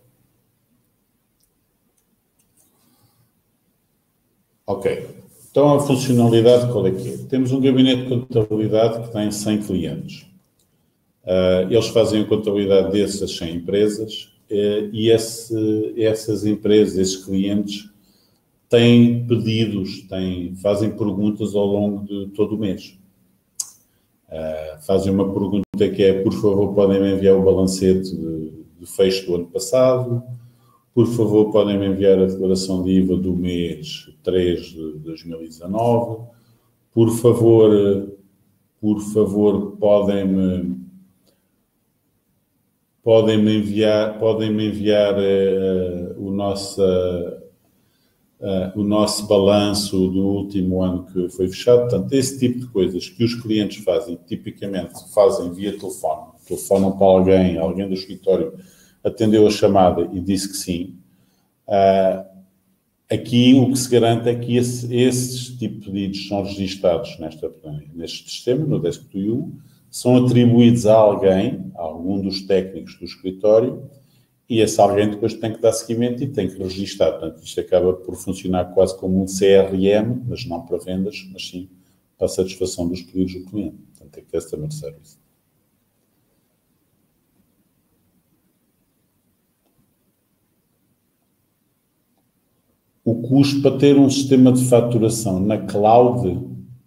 Ok, então a funcionalidade qual é que é? Temos um gabinete de contabilidade que tem 100 clientes. Eles fazem a contabilidade dessas 100 empresas e essas empresas, esses clientes, têm pedidos, fazem perguntas ao longo de todo o mês. Fazem uma pergunta que é, por favor, podem me enviar o balancete de fecho do ano passado, por favor, podem me enviar a declaração de IVA do mês 3 de 2019, por favor, podem-me enviar o nosso balanço do último ano que foi fechado. Portanto, esse tipo de coisas que os clientes fazem, tipicamente fazem via telefone, telefonam para alguém do escritório atendeu a chamada e disse que sim. Aqui o que se garante é que esses tipos de pedidos são registados neste sistema, no Desk2U, são atribuídos a alguém, a algum dos técnicos do escritório, e esse alguém depois tem que dar seguimento e tem que registrar. Portanto, isto acaba por funcionar quase como um CRM, mas não para vendas, mas sim para a satisfação dos pedidos do cliente. Portanto, é Customer Service. o custo para ter um sistema de faturação na cloud,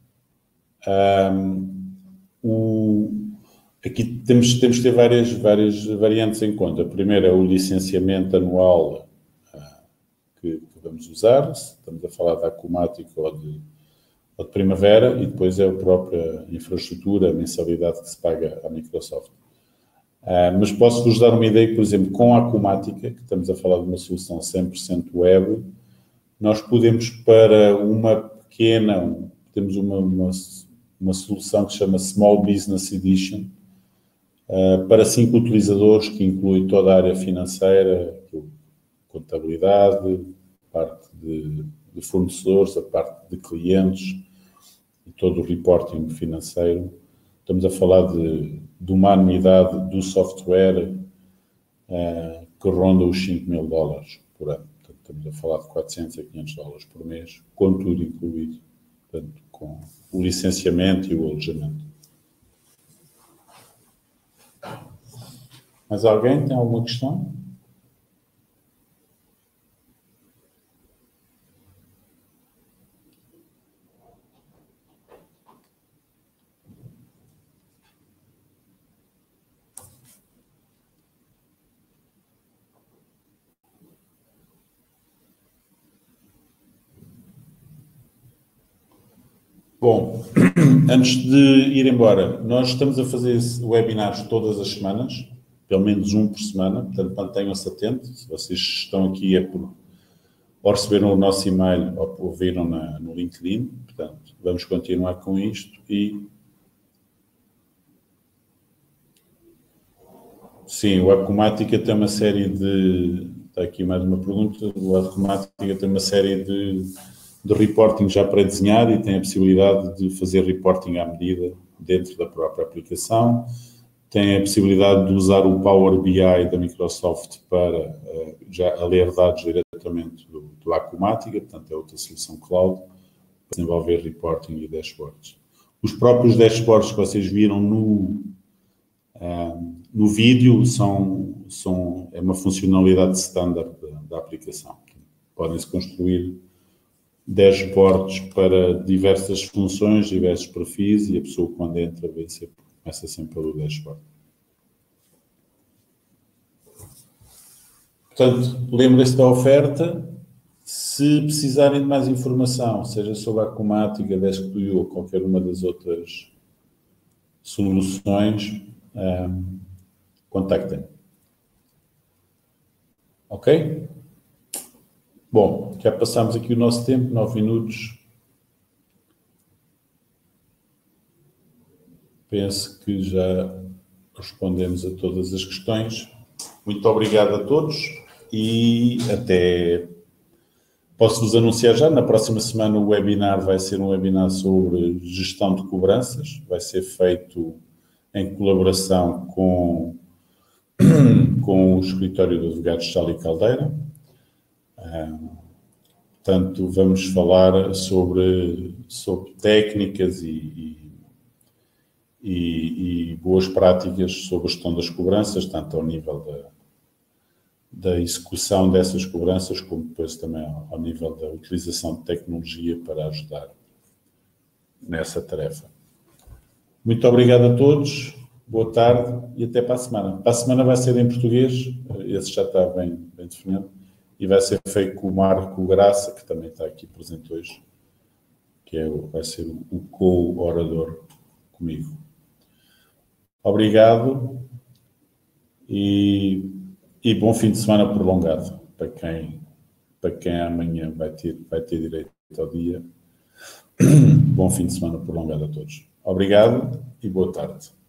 aqui temos que ter várias variantes em conta. A primeira é o licenciamento anual que vamos usar, se estamos a falar da Acumatica ou de Primavera, e depois é a própria infraestrutura, a mensalidade que se paga à Microsoft. Mas posso-vos dar uma ideia, por exemplo, com a Acumatica, que estamos a falar de uma solução 100% web, nós podemos para temos uma solução que se chama Small Business Edition, para 5 utilizadores, que inclui toda a área financeira, contabilidade, parte de fornecedores, a parte de clientes e todo o reporting financeiro. Estamos a falar de uma anuidade do software que ronda os $5.000 por ano. Portanto, estamos a falar de $400 a $500 por mês, com tudo incluído, portanto, com o licenciamento e o alojamento. Mas alguém tem alguma questão? Bom, antes de ir embora, nós estamos a fazer webinars todas as semanas, pelo menos um por semana, portanto mantenham-se atentos. Se vocês estão aqui é por ou receberam o nosso e-mail ou viram no LinkedIn, portanto vamos continuar com isto e... Sim, o Acumatica tem uma série de... Está aqui mais uma pergunta. O Acumatica tem uma série de reporting já pré-desenhado e tem a possibilidade de fazer reporting à medida dentro da própria aplicação. Tem a possibilidade de usar o Power BI da Microsoft para já ler dados diretamente do Acumatica, portanto é outra solução cloud, para desenvolver reporting e dashboards. Os próprios dashboards que vocês viram no vídeo é uma funcionalidade standard da aplicação. Podem-se construir dashboards para diversas funções, diversos perfis, e a pessoa, quando entra, começa sempre pelo dashboard. Portanto, lembrem-se da oferta. Se precisarem de mais informação, seja sobre a Acumatica, Desk2U ou qualquer uma das outras soluções, contactem. Ok? Bom, já passámos aqui o nosso tempo, 9 minutos. Penso que já respondemos a todas as questões. Muito obrigado a todos e até... Posso-vos anunciar já, na próxima semana o webinar vai ser um webinar sobre gestão de cobranças. Vai ser feito em colaboração com o escritório do advogado Sala e Caldeira. Portanto, vamos falar sobre técnicas e boas práticas sobre a gestão das cobranças, tanto ao nível da execução dessas cobranças, como depois também ao nível da utilização de tecnologia para ajudar nessa tarefa. Muito obrigado a todos, boa tarde e até para a semana. Para a semana vai ser em português, esse já está bem definido, e vai ser feito com o Marco Graça, que também está aqui presente hoje, que vai ser o co-orador comigo. Obrigado e bom fim de semana prolongado para quem amanhã vai ter direito ao dia. Bom fim de semana prolongado a todos. Obrigado e boa tarde.